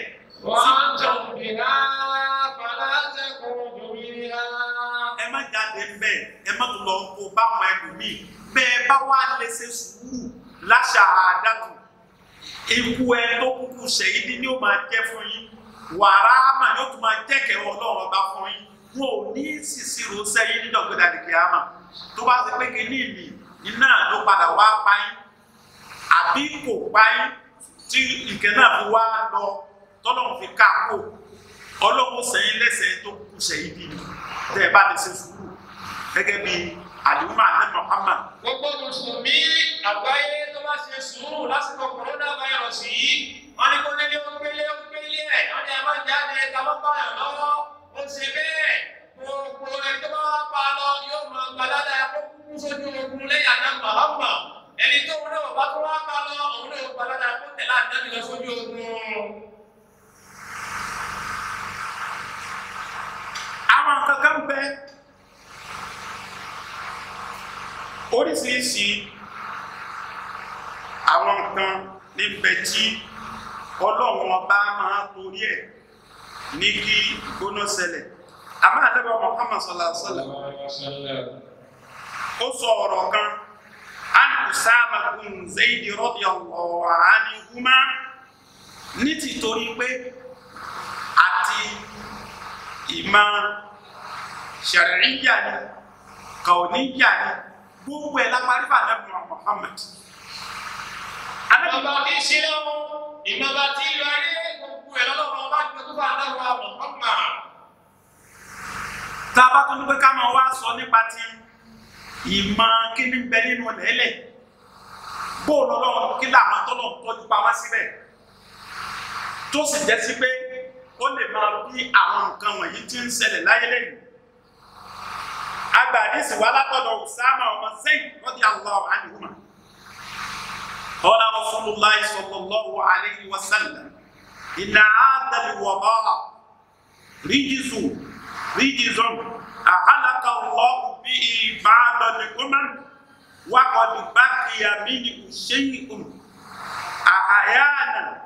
ẹ má jáde mbẹ ẹ má tó lọ kó báwọn ẹlòmíì bẹ́ẹ̀ bá wà lè ṣe sùúrù láṣà àdàtù ikú ẹ tó kúkú ṣèyídí ni ó máa jẹ fún yín wàrà àmà yóò tún máa jẹ́ kẹwọ́ Ọlọ́run ọba fún yín wọn ò ní ṣìṣirò sẹ́yìn níjọ̀gbẹ́dà ní kíámà tó bá ṣe pé kíní mi iná ló padà wá páyín àbí kò páyín tí ìkẹ́ náà fi wá lọ tọ́lọ́run fi ká kó ọlọ́run sẹ́yìn lẹ́sẹ̀ tó kù sẹ́yìn bí tẹ́ ẹ bá lè ṣe sùúrù gẹ́gẹ́ bí àdúgbò àti Muhammad. Gbogbo mùsùlùmí àgbáyé tó bá ṣe sùúrù lásìkò corona virus yìí wọ́n ní kó nílé ó gbélé ẹ̀ wọ́n ní ẹ má jáde ká má báyọ̀ lọ́wọ́ ó ṣe bẹ́ẹ̀ gbogbo ẹni tó bá wá pa lọ yóò máa gbàdádá ẹ̀kọ́ kúkú sójú ogun lẹ́yìn àná Muhammad ẹni tó wọn náà bá tó wá pa lọ òun náà gbàdádá ẹ̀kọ́ tẹ̀lé ànábì lọ sójú ogun. Àwọn kankan bẹ oríṣiríṣi àwọn nǹkan níbẹ̀ tí Ọlọ́run ọba máa torí ẹ̀ ní kí gbóná ṣẹlẹ̀ àmọ́ àdébọ̀ Muhammad sallallahu alaihi wasallam ó sọ ọ̀rọ̀ kan an Usama bin Zaid radiyallahu anhuma ní tìtorí pé àti ìmọ̀ ṣàríyà ni kàwníyà ni gbogbo ẹ̀ lápárí fà náà Muhammad. Bàbá kì í ṣe lọ́wọ́ ìmọ̀ba tí ìlú ayé gbogbo ẹ̀ lọ́wọ́ bá gbé gbogbo àdáwọ̀ Muhammad. Tá a bá tún ní pé ká máa wá sọ nípa ti ìmọ̀ kí ní bẹ nínú lẹ́lẹ̀ bóòlù Ọlọ́run kí làwọn tọ́lọ̀ tọ́jú pamọ́ síbẹ̀ tó sì jẹ́ sí pé ó lè máa bí àwọn nǹkan wọ̀nyí tí ń ṣẹlẹ̀ láyé lẹ́yìn. Agbàdísì wà látọ̀dọ̀ Usama ọmọ Zayd radiyallahu anhuma. Qala Rasulullahi sallallahu alayhi wa sallam inna hadha al-waba' rijzun ahalaka Allahu bihi ba'da al-umam wa qad baqiya minhu shay'un ahyana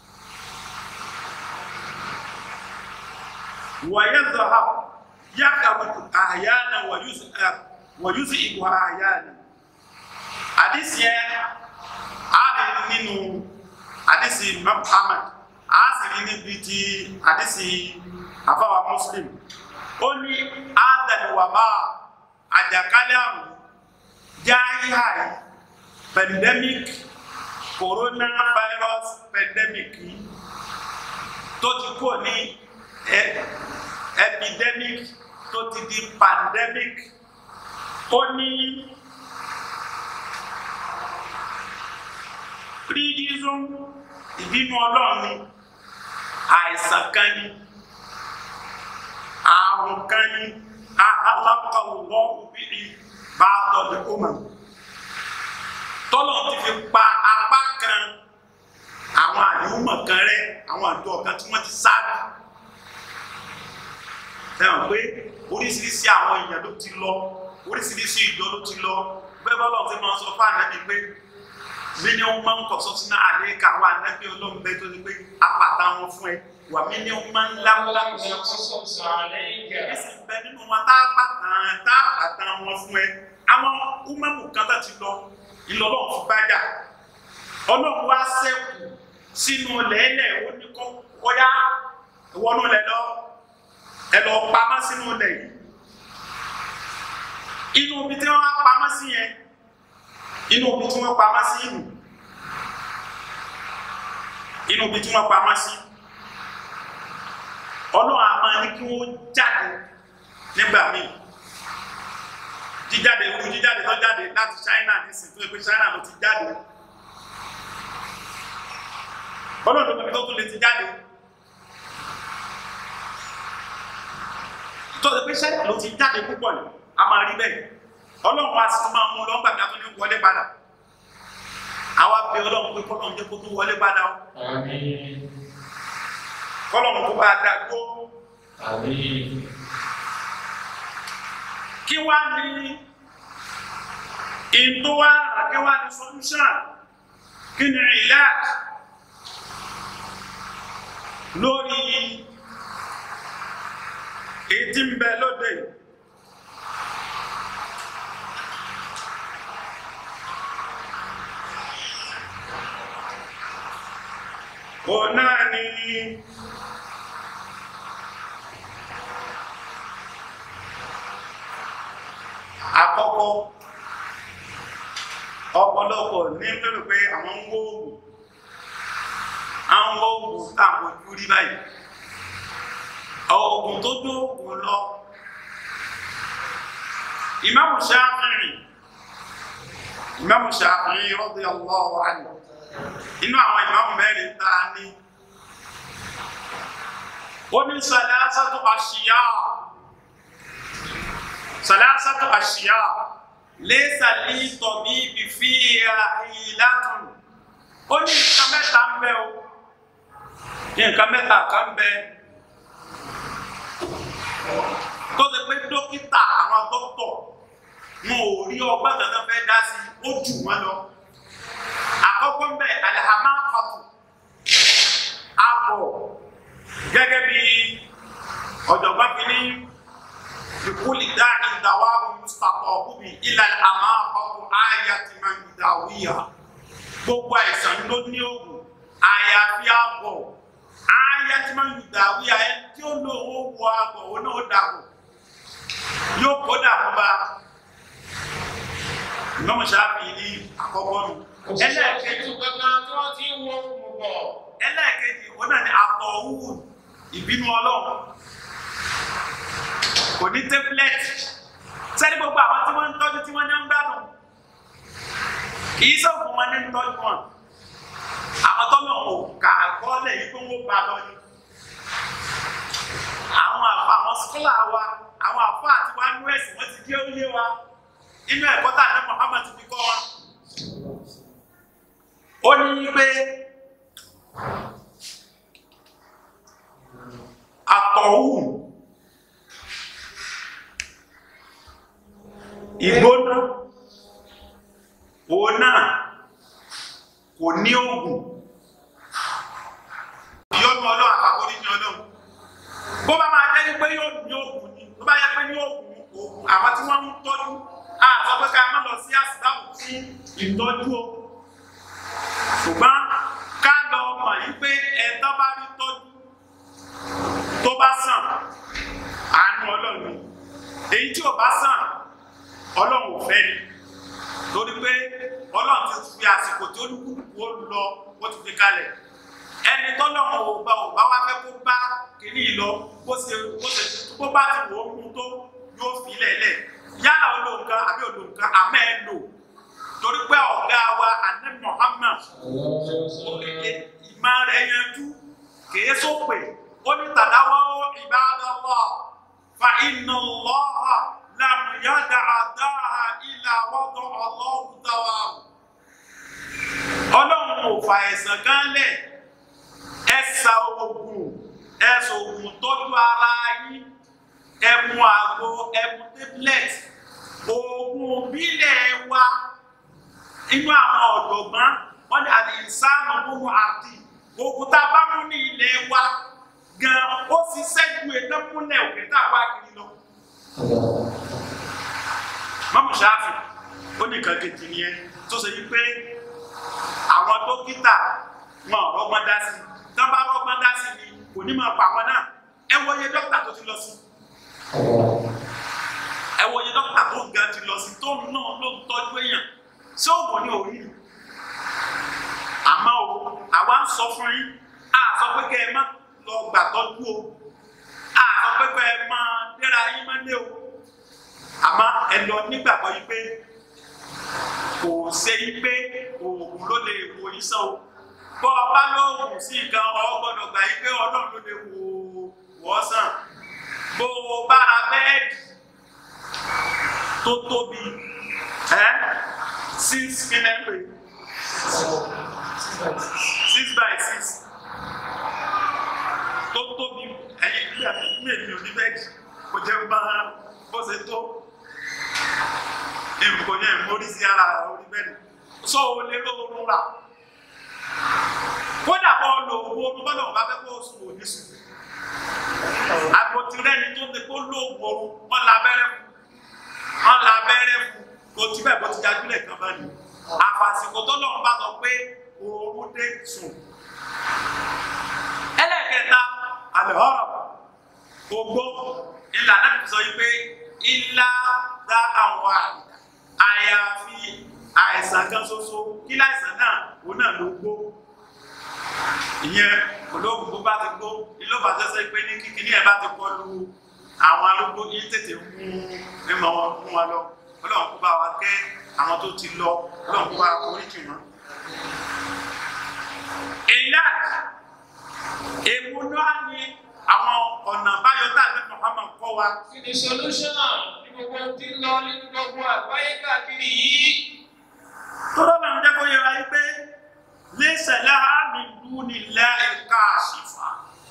ويذهب يخرج أحيانا ويذهب أحيانا. حديث ari nínú hadisi Muhammad asiri níbi tí hadisi àfáwà Muslim ó ní adàlùwàbá àjàkálẹ̀ àrùn jáíhàì pandemic coronavirus pandemic tó ti kó ní epidemic tó ti di pandemic ó ní rígízún ìbínú Ọlọ́run ni àìsàn kan ni àrùn kan ni alákọ̀ọ́wọ́ òbí bá dọ̀lẹ̀ ọmọ tọ́lọ̀ ti fi pa apá kan àwọn àdéhùnmọ̀ kan rẹ̀ àwọn àjọ kan tí wọ́n ti sáájú ẹ̀wọ̀n pé oríṣiríṣi àwọn èèyàn ló ti lọ oríṣiríṣi ìjọ ló ti lọ bẹ́ẹ̀ bọ́lọ̀ tí wọ́n sọ fún ànábì pé mí ni wọ́n máa ń kọ̀sọ́ sínú àléékà àwọn ànábì Ọlọ́run bẹ́ẹ̀ tó ní pé apàtà wọn fún ẹ wà mí ni wọ́n máa ń láwùlá ẹ̀sìn bẹ́ẹ̀ nínú wọn tá àpàtà wọn fún ẹ àwọn umamu kan tó ti lọ ìlọ́lọ́ fún bájà Ọlọ́run wá sẹ́kù sínú lẹ́lẹ̀ ó ní kọ́ ọ̀yá ìwọ́nú lẹ̀ lọ ẹ lọ pamọ́ sínú ilẹ̀ yìí inú ibi tí wọ́n pamọ́ sí yẹn inú ibi tí wọ́n pamọ́ sí inú ibi tí wọ́n pamọ́ sí Ọlọ́run a máa ní kí wọ́n jáde nígbà míì jíjáde irú jíjáde tó jáde láti China nísìnyí tó yẹ pé China ló ti jáde Ọlọ́run tó tún lè ti jáde. tó ṣe pé China ló ti jáde púpọ̀ yìí a máa rí bẹ́ẹ̀ Ọlọ́run wa sì tún máa mú lọ́gbà bí a tún ní wọlé padà àwa bẹ Ọlọ́run pé kọ́lọ́run jẹ́ kó tún wọlé padà o kọ́lọ́run kó bá dá gbó kí wá ní ìtò wá kí wá ní solution kí ni ìlàj lórí ètí ń bẹ lóde ọ̀nà ni àkọ́kọ́ ọ̀pọ̀lọpọ̀ ní lórí pé àwọn ń wó oògùn táwọn ojú rí báyìí oògùn tó tó oògùn lọ. Imam Shafi'i radiyallahu anhu inú àwọn ìmáàmù mẹ́rin tá a ní ó ní salasatu ashiya laysa li tabibi fiha hilatun. Ó ní nǹkan mẹ́ta ń bẹ o, nǹkan mẹ́ta kan bẹ tó ṣe pé dókítà àwọn dókítọ̀ wọn ò rí ọgbọ́n dandan fẹ́ dá sí, ó jù wọ́n lọ. Àkọ́kọ́ ń bẹ alhamaqatu, àbọ̀ gẹ́gẹ́ bí ọ̀jọ̀gbọ́n fi ní ìkúlì dáhìn dàwáwù mustaqabu bi ila al-amaqatu ayati man yudawiha. Gbogbo àìsàn ló ní oògùn àyàfi àbọ̀ ayati man yudawiha. Ẹni tí ó lo owó wọ àbọ̀ òun náà dàbọ̀ yóò kó dàbọ̀ bá. Imam Shafi'i ní àkọ́kọ́ nù. Ẹlẹ́ẹ̀kejì gbọ́ngàn tí wọ́n ti ń wọ oògùn bọ̀. Ẹlẹ́ẹ̀kejì òun náà ni àtọ̀húrù, ìbínú Ọlọ́run. Kò ní tẹ́pílẹ̀tì. Sẹ́ni gbogbo àwọn tí wọ́n ń tọ́jú tí wọ́n ní ń gbádùn. Kì í sọ̀kùn wọn ní ń tọ́jú wọn. Àwọn tọ́lọ̀ ò kà kọ́lẹ̀ yìí tó ń wó ba lọ ni. Àwọn skúlà wa, àwọn àfọ àti wa nú ẹ̀sìn wọ́n ti dé orílẹ̀ wa. Inú ẹ̀kọ́ tà ní Muhammad ti fi kọ́ wa. Ó ní pé àtọ̀hún ìgbóná òun náà kò ní oògùn. Ìyọ́nú Ọlọ́run àpapọ̀ ní Ọlọ́run. Bó bá máa jẹ́ pé yóò ní oògùn ni, bó bá yẹ pé ní oògùn àwọn tí wọ́n ń tọ́jú sọ pé ká má lọ sí àsìdáàbò tí ìtọ́jú o. Ṣùgbọ́n ká lọ mọ̀ yí pé ẹ̀tọ́ bá rí tọ́jú tó bá sàn àánú Ọlọ́run. Èyí tí ò bá sàn Ọlọ́run ò fẹ́ ni. Torí pé Ọlọ́run ti fi àsìkò tí olúkúlùkù ó lọ ó ti fi kalẹ̀. Ẹni tọ́lọ́run ò bá wá fẹ́ kó bá kìíní lọ bó bá ti wò ó mú tó yóò fi lẹ̀lẹ̀. Yálà olóǹkan àbí olóǹkan àmẹ́ ẹ lò. Torí pé ọ̀gá wa Ànábì Muhammad ìmọ̀ rẹ̀ yanjú kìí sópè. Ó ní tadawaw ibadallah fa inna Allaha lam yada'a da'a illa wada'a Allahu dawahu. Ọlọ́run ò fa ẹ̀sán kan lẹ̀. Ẹ̀sà oògùn tọ́jú ara yín. Ẹmu àgbo, ẹmu tablet. Oògùn bílẹ̀ wa inú àwọn ọ̀jọ̀gbọ́n wọ́n ní al-insanu bunu ardi. Oògùn tá a bá mú ní ilẹ̀ wa gan ó sì ṣẹ́jú ètò múlẹ̀ òkè tá a wá kiri lọ. Imam Shafi'i ó ní nǹkan kejì nìyẹn tó ṣe yí pé àwọn dókítà wọn rọgbọ́n dá sí. Tán bá rọgbọ́n dá sí ni kò ní máa pa àwọn náà. Ẹ wo iye dókítà tó ti lọ sí. Ẹ wo iye dókítà tó ga ti lọ sí tó náà ló ń tọ́jú èèyàn. Ṣé oògùn ní orí ni? Àmọ́ o, àwa ń sọ fún yín, a sọ pé kẹ́ ẹ má lọ gbà tọ́jú o, a sọ pé kẹ́ ẹ má dẹ́ra yín má lé o. Àmọ́ ẹ lọ nígbàgbọ́ yìí pé kò ṣe yí pé oògùn ló lè wo yín sàn o. Bọ́ ọ bá lóògùn sí nǹkan ọ gbọ́dọ̀ gbà yí pé Ọlọ́run ló lè wò wọ́ sàn. Bó o bá ra bẹ́ẹ̀dì tó tóbi 6 kìnnẹ́pẹ̀ 6x6 tó tóbi ẹ̀yìn bí àtúntò èmi ò ní bẹ́ẹ̀dì kò jẹ́ máa bó ṣe tó èmi yẹn mórí sí ara orí bẹ́ẹ̀dì sọ o lè lóorun rà kódà bọ́ lo owó orun bọ́dọ̀ bá fẹ́ kó sùn òní sùn àgbòtí rẹ́ni tó ti kó lóògùn orun wọ́n la abẹ́rẹ́ fún kò tí bẹ́ẹ̀ bó ti jagúlẹ̀ kan bá ní àfàsìkò tó lọ́run bá sọ pé oorun dé sùn. Ẹlẹ́kẹta àlẹ́họ́rọ̀ gbogbo ìlànà ti sọ yìí pé ilá dá àwọn àìdá ṣoṣo kí láìsàn náà òun náà ló gbó ìyẹn olóògùn bó bá ti gbó ilé ọba tẹ́sẹ̀ pé ní kíkiní ẹ̀ bá ti kọlu àwọn arúgbó yìí tètè mú mímọ́ wọn fún wọn lọ ọlọ́run kó bá wa kẹ́ àwọn tó ti lọ ọlọ́run kó bá wa oríkì wọn. ìlàjì èwo náà ni àwọn ọ̀nà báyọ̀ tá a ní Muhammad kọ́ wa. The solution ní gbogbo tí ń lọ nínú gbogbo àgbáyé káàkiri yìí. tọ́lọ́ náà ń jẹ́ kó yẹra yí pé laysa laha min dunillahi kashifa.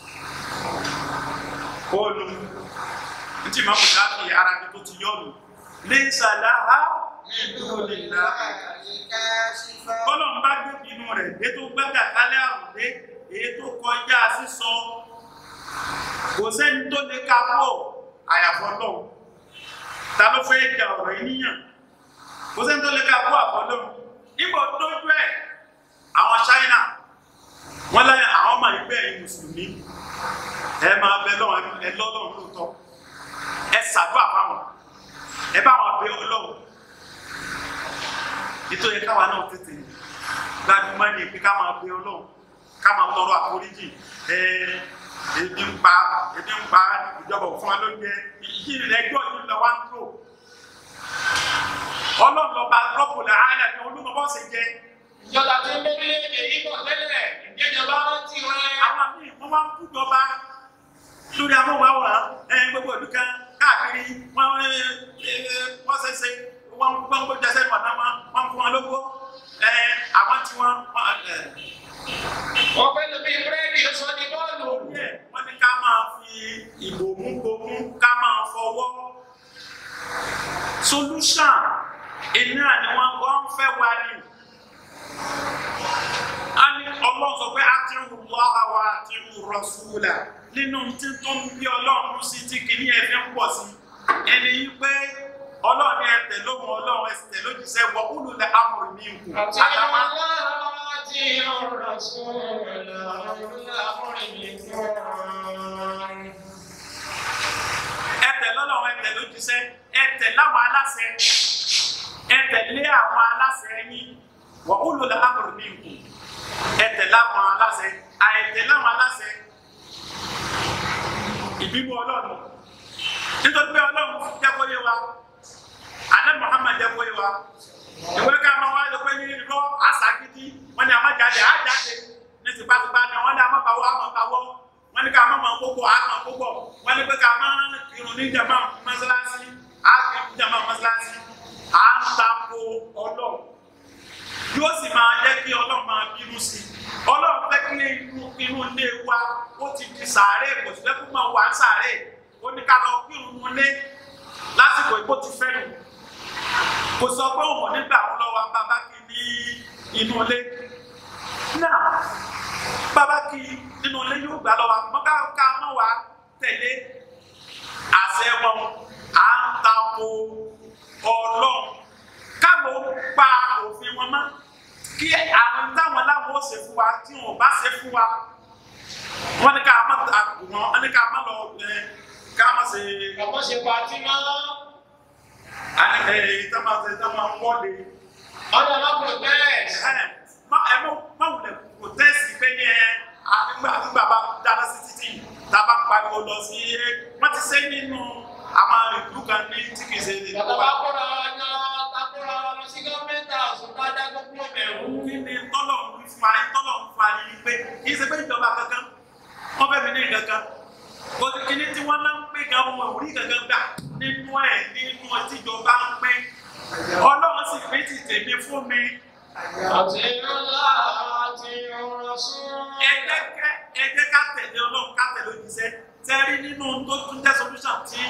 kóòlù ntí màmú sáfì ara mi tó ti yọ̀nù laysa laha min dunillahi kashifa. bọ́lọ̀ ń bá gbé inú rẹ̀ dé tó gbẹ́gà kálẹ̀ àrùn dé èyí tó kọjá sísọ kò sẹ́ni tó lè ká pọ̀ àyàfọ́ lọ́wọ́ ta ló fẹ́ jà ọ̀rọ̀ ènìyàn kò sẹ́ni tó lè ká pọ̀ àfọ́ lọ́wọ́ níbo dójú ẹ̀ àwọn China wọ́n láyé àwọn ọmọ ìgbẹ́ ẹ̀yìn mùsùlùmí ẹ máa bẹ lọ́wọ́ ẹ lọ́lọ́run lóòótọ́ ẹ ṣàdúrà fáwọn ẹ bá wọn bẹ Ọlọ́run nítorí káwa náà tètè gbajúmọ̀ ní pé ká máa bẹ Ọlọ́run ká máa tọrọ àforíjì ebi ń pa ìjọba òfin alóúnjẹ yìí ẹjọ́ yìí lọ wá ń lò Ọlọ́run lọba rọpò làálẹ ní olúmọbọ ṣe jẹ. ìjọba tó ń bẹ́ẹ̀ lé èyí bọ̀ tẹ́lẹ̀ ìjẹjọba rántí wọn. àwọn míì wọ́n máa ń kú jọba lórí amóhùnmáwòrán gbogbo ìlú kan káàkiri wọ́n ṣẹ̀ṣẹ̀ wọ́n gbọ́ jẹsẹ̀ mọ̀nà wọn fún wọn lógó àwọn tí wọ́n fẹ́ lóbi búrẹ́dì ó sọ ní bọ́ọ̀lù. wọ́n ní ká máa fi ìbòmú ká máa fọwọ́. solution iná ni wọ́n fẹ́ wá ní. a ní Ọlọ́run sọ pé ati'u Allaha wa ati'u Rasula nínú tí tó ń bí Ọlọ́run sí tí kìíní ẹ̀ fi ń pọ̀ sí ẹni yí pé Ọlọ́run ẹ̀ tẹ̀ lóhùn Ọlọ́run ẹ̀ sì tẹ̀ lójúṣẹ́ wọ ulul amri minkum. àtàwọn ẹtẹ lọ́lọ́run ẹtẹ lójúṣẹ́ ẹtẹ láwọn aláṣẹ ẹtẹ lé àwọn aláṣẹ yín wa ulul amri minkum ẹtẹ láwọn aláṣẹ àìtẹ láwọn aláṣẹ ìbímọ Ọlọ́run nítorí pé Ọlọ́run jẹ́ kó yé wa àná Muhammad jẹ́ kó yé wa ìwé ká máa wá lọ pé ní irọ́ àṣàgídí wọ́n ní àmàjáde àjáde ní tipátipá ni wọ́n ní àmàbáwọ́ àmàbáwọ́ wọ́n ní ká máa gbogbo àmà gbogbo wọ́n ní pé ká máa kírun ní jàmá mọ́sálásí àkírun jàmá mọ́sálásí à ń tako Ọlọ́run yóò sì máa jẹ́ kí Ọlọ́run máa bínú sí Ọlọ́run fẹ́ kí inú ilé wa ó ti di sàárè kò sí fẹ́ kó máa wà ń sàárè ó ní ká lọ kírun nílé lásìkò ìbò ti fẹ́ nù kò sọ pé òun nígbà wọn lọ́wọ́ bàbá kì ní inú ilé náà bàbá kì nínú ilé yóò gbà lọ́wọ́ mọ́ká ká mọ́ wa tẹ̀lé àṣẹ wọn à ń tako Ọlọ́run káwọn pa òfin wọn mọ́ kí àwọn táwọn láwọn ó ṣe fún wa tí wọn ò bá ṣe fún wa wọn ní ká má takò wọn ní ká má lọ ká má ṣe. ọmọ ṣe pàtí mọ́. Tama wọlé. Ọ̀dọ̀ náà protest. Má wulẹ̀ protest pé ní nígbà bá dáná sí títì tábà pariwo lọ sí wọ́n ti ṣe nínú àwọn ìlú kan ní tí kìí ṣe ní. Bàbá bá kóra lọ sí gọ́ọ̀mẹ́ntà ọ̀sùn bá dágbó kúrò bẹ̀rù. Kí ni tọ́lọ̀ ń fún wa ní pé kì í ṣe pé ìjọba kankan wọ́n fẹ́ mi ní kankan. Bọ́dé kìíní tí wọ́n náà ń pè gan wọn ò rí kankan gbà nínú tíjọba ń pè. Ọlọ́run sì pé ti tèmi fún mi. Àti ńlá àti ọ̀rọ̀ sún. Ẹ jẹ́ ká tẹ̀lé Ọlọ́run ká tẹ̀lé òjíṣẹ́. Tẹ́rí nínú tó tún jẹ́ solution tí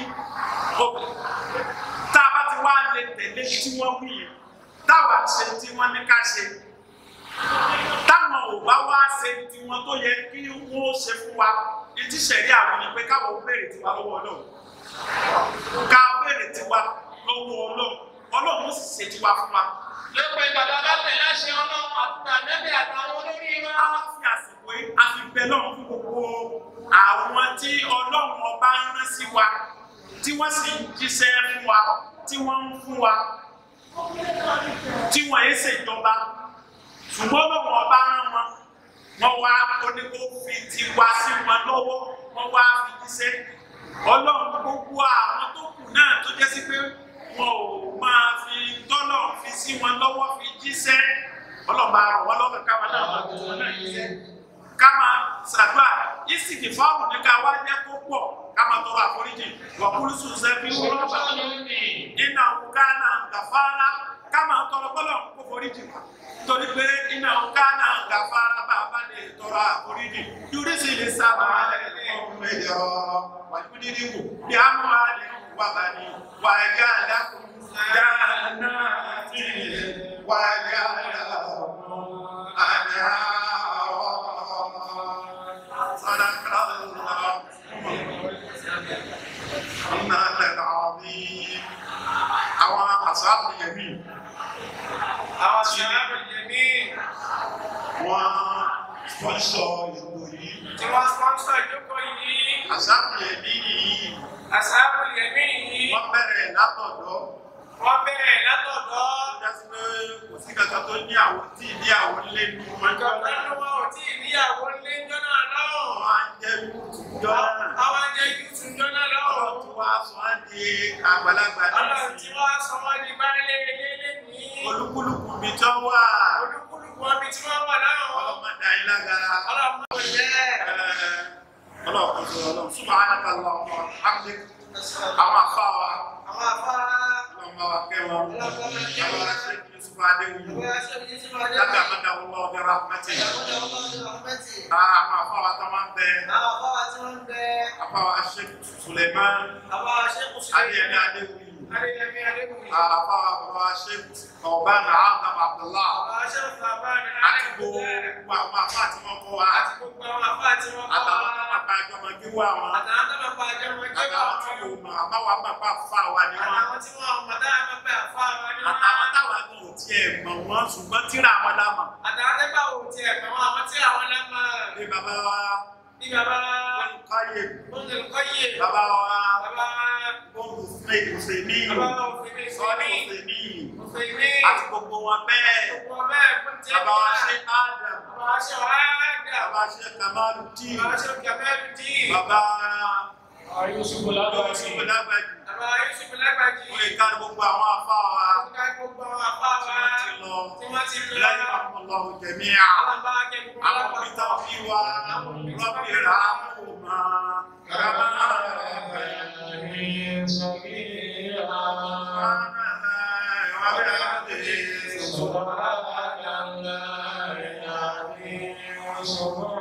tá a bá ti wá lè tẹ̀lé tí wọ́n wí yẹn. Táwa ṣe tí wọ́n ní ká ṣe. Táwọn ò bá wá ṣe tí wọ́n tó yẹ kí wọ́n ṣe fún wa. Ìdí ṣẹ̀rí àwọn ni pé káwọn béèrè tiwa lọ́wọ́ Ọlọ́run. Ká béèrè tiwa lọ́wọ́ Ọlọ́run. Ọlọ́run sì ṣe tiwa fún wa. Lọ́pọ̀ ìgbàdá bá tẹ̀lé àṣẹ Ọlọ́run àti ànẹ́bẹ̀ àtàwọn olórí wa. A wá fi àsìkò yìí a fi bẹ lọ́run fún gbogbo àwọn tí Ọlọ́run ọba ń rán sí wa tí wọ́n sì ń jíṣẹ́ fún wa tí wọ́n ń fún wa. tí wọ́n yé ṣèjọba ṣùgbọ́n lọ́wọ́ ọba rán wọn wọ́n wá oníkó fi ti wá sí wọn lọ́wọ́ wọ́n wá fi jíṣẹ́ ọlọ́run gbogbo àwọn tó kù náà tó jẹ́ sí pé wọn ò máa fi tọ́lọ̀ fi sí wọn lọ́wọ́ fi jíṣẹ́ ọlọ́ba rọ̀ wọ́n lọ́kàn káwa náà wọ́n tó wọn náà jíṣẹ́ ká máa ṣàdúrà ìsìnkì fáwọn ní ká wá jẹ́ kó pọ̀ ká máa tọrọ àforíjì wọ̀kúrúsù sẹ́bí rọ́bà iná òkàna gàfárá ká máa tọrọ bọ́lọ̀ kó foríjì wá torí pé iná òkàna gàfárá bá a bá lè tọrọ àforíjì yúrí sì lè sábà ọ̀hún ẹ̀yọ wàjú dídí wò bí a mú wa lè wà bá ní wàjá àdàkùn dáná sí wàjá àdàkùn àdá. أصحاب اليمين أصحاب اليمين وسبونسر يقولي سبونسر يقولي أصحاب اليمين أصحاب اليمين وبرئ látọ̀dọ̀ kò sí kankan tó ní àwọn tí ìdíyàwó lé ní wọn jọ náà. Kankan tí ìdíyàwó lé jọ náà lọ́wọ́. Àwọn jẹ́ yúùtù jọ náà. Àwọn jẹ́ yúùtù jọ náà lọ́wọ́. Ọlọ́run tí wàá sọ wá di àgbàlagbà ní ìsìn. Ọlọ́run tí wàá sọ wá di gbálẹ́ ní. Olúkúlùkù mi tọ́ wà. Olúkúlùkù mi tí wọ́n wà náà. Ọlọ́mọdé ayé lágara. Ọlọ́mọdé bẹ́ẹ̀. Ọlọ́run subhanaka Allahumma wa hamdik. Àwọn afá wa. Ọlọ́mọ wa kẹ́ wọn. Àwọn aṣèkì Yusuf Adéwìyí. Lága mẹ́ta wọ́n lọ́wọ́ bí rahmati. Àwọn afá wa tó máa ń bẹ. Afá wa aṣèkì Suleiman. Adéyẹmí Adéwìyí. Afá wa aṣèkì Ọ̀bán Adam Abdullah. Àti gbogbo àwọn afá tí wọ́n kọ́ wa. Àtàwọn tó máa pa àjọ máa gbé wá wọn. Àtàwọn tí yóò mọ̀ àbáwá pàpà fà wá ni wọ́n. Àtàwọn táwa ní ò tiẹ̀ mọ̀ wọ́n ṣùgbọ́n tíra àwọn lámà. Bí bàbá wa. Olùkọ́yè. Bàbá wa. Olùfèmí. Sọ́ọ́lì Òfèmí. Àti gbogbo wọn bẹ́ẹ̀. Bàbá wa ṣe Adam. Bàbá ṣe Kamaluddin. Bàbá Yusuf Lágbàjì. Wọ́n lè ká gbogbo àwọn afá wa. Tí wọ́n ti lọ. Lẹ́yìn Allahu jami'a. Àwọn òbítà fi wá. Rabbi irhamhuma. Kama rabbayani saghira. Subhanallahi wa bihamdihi.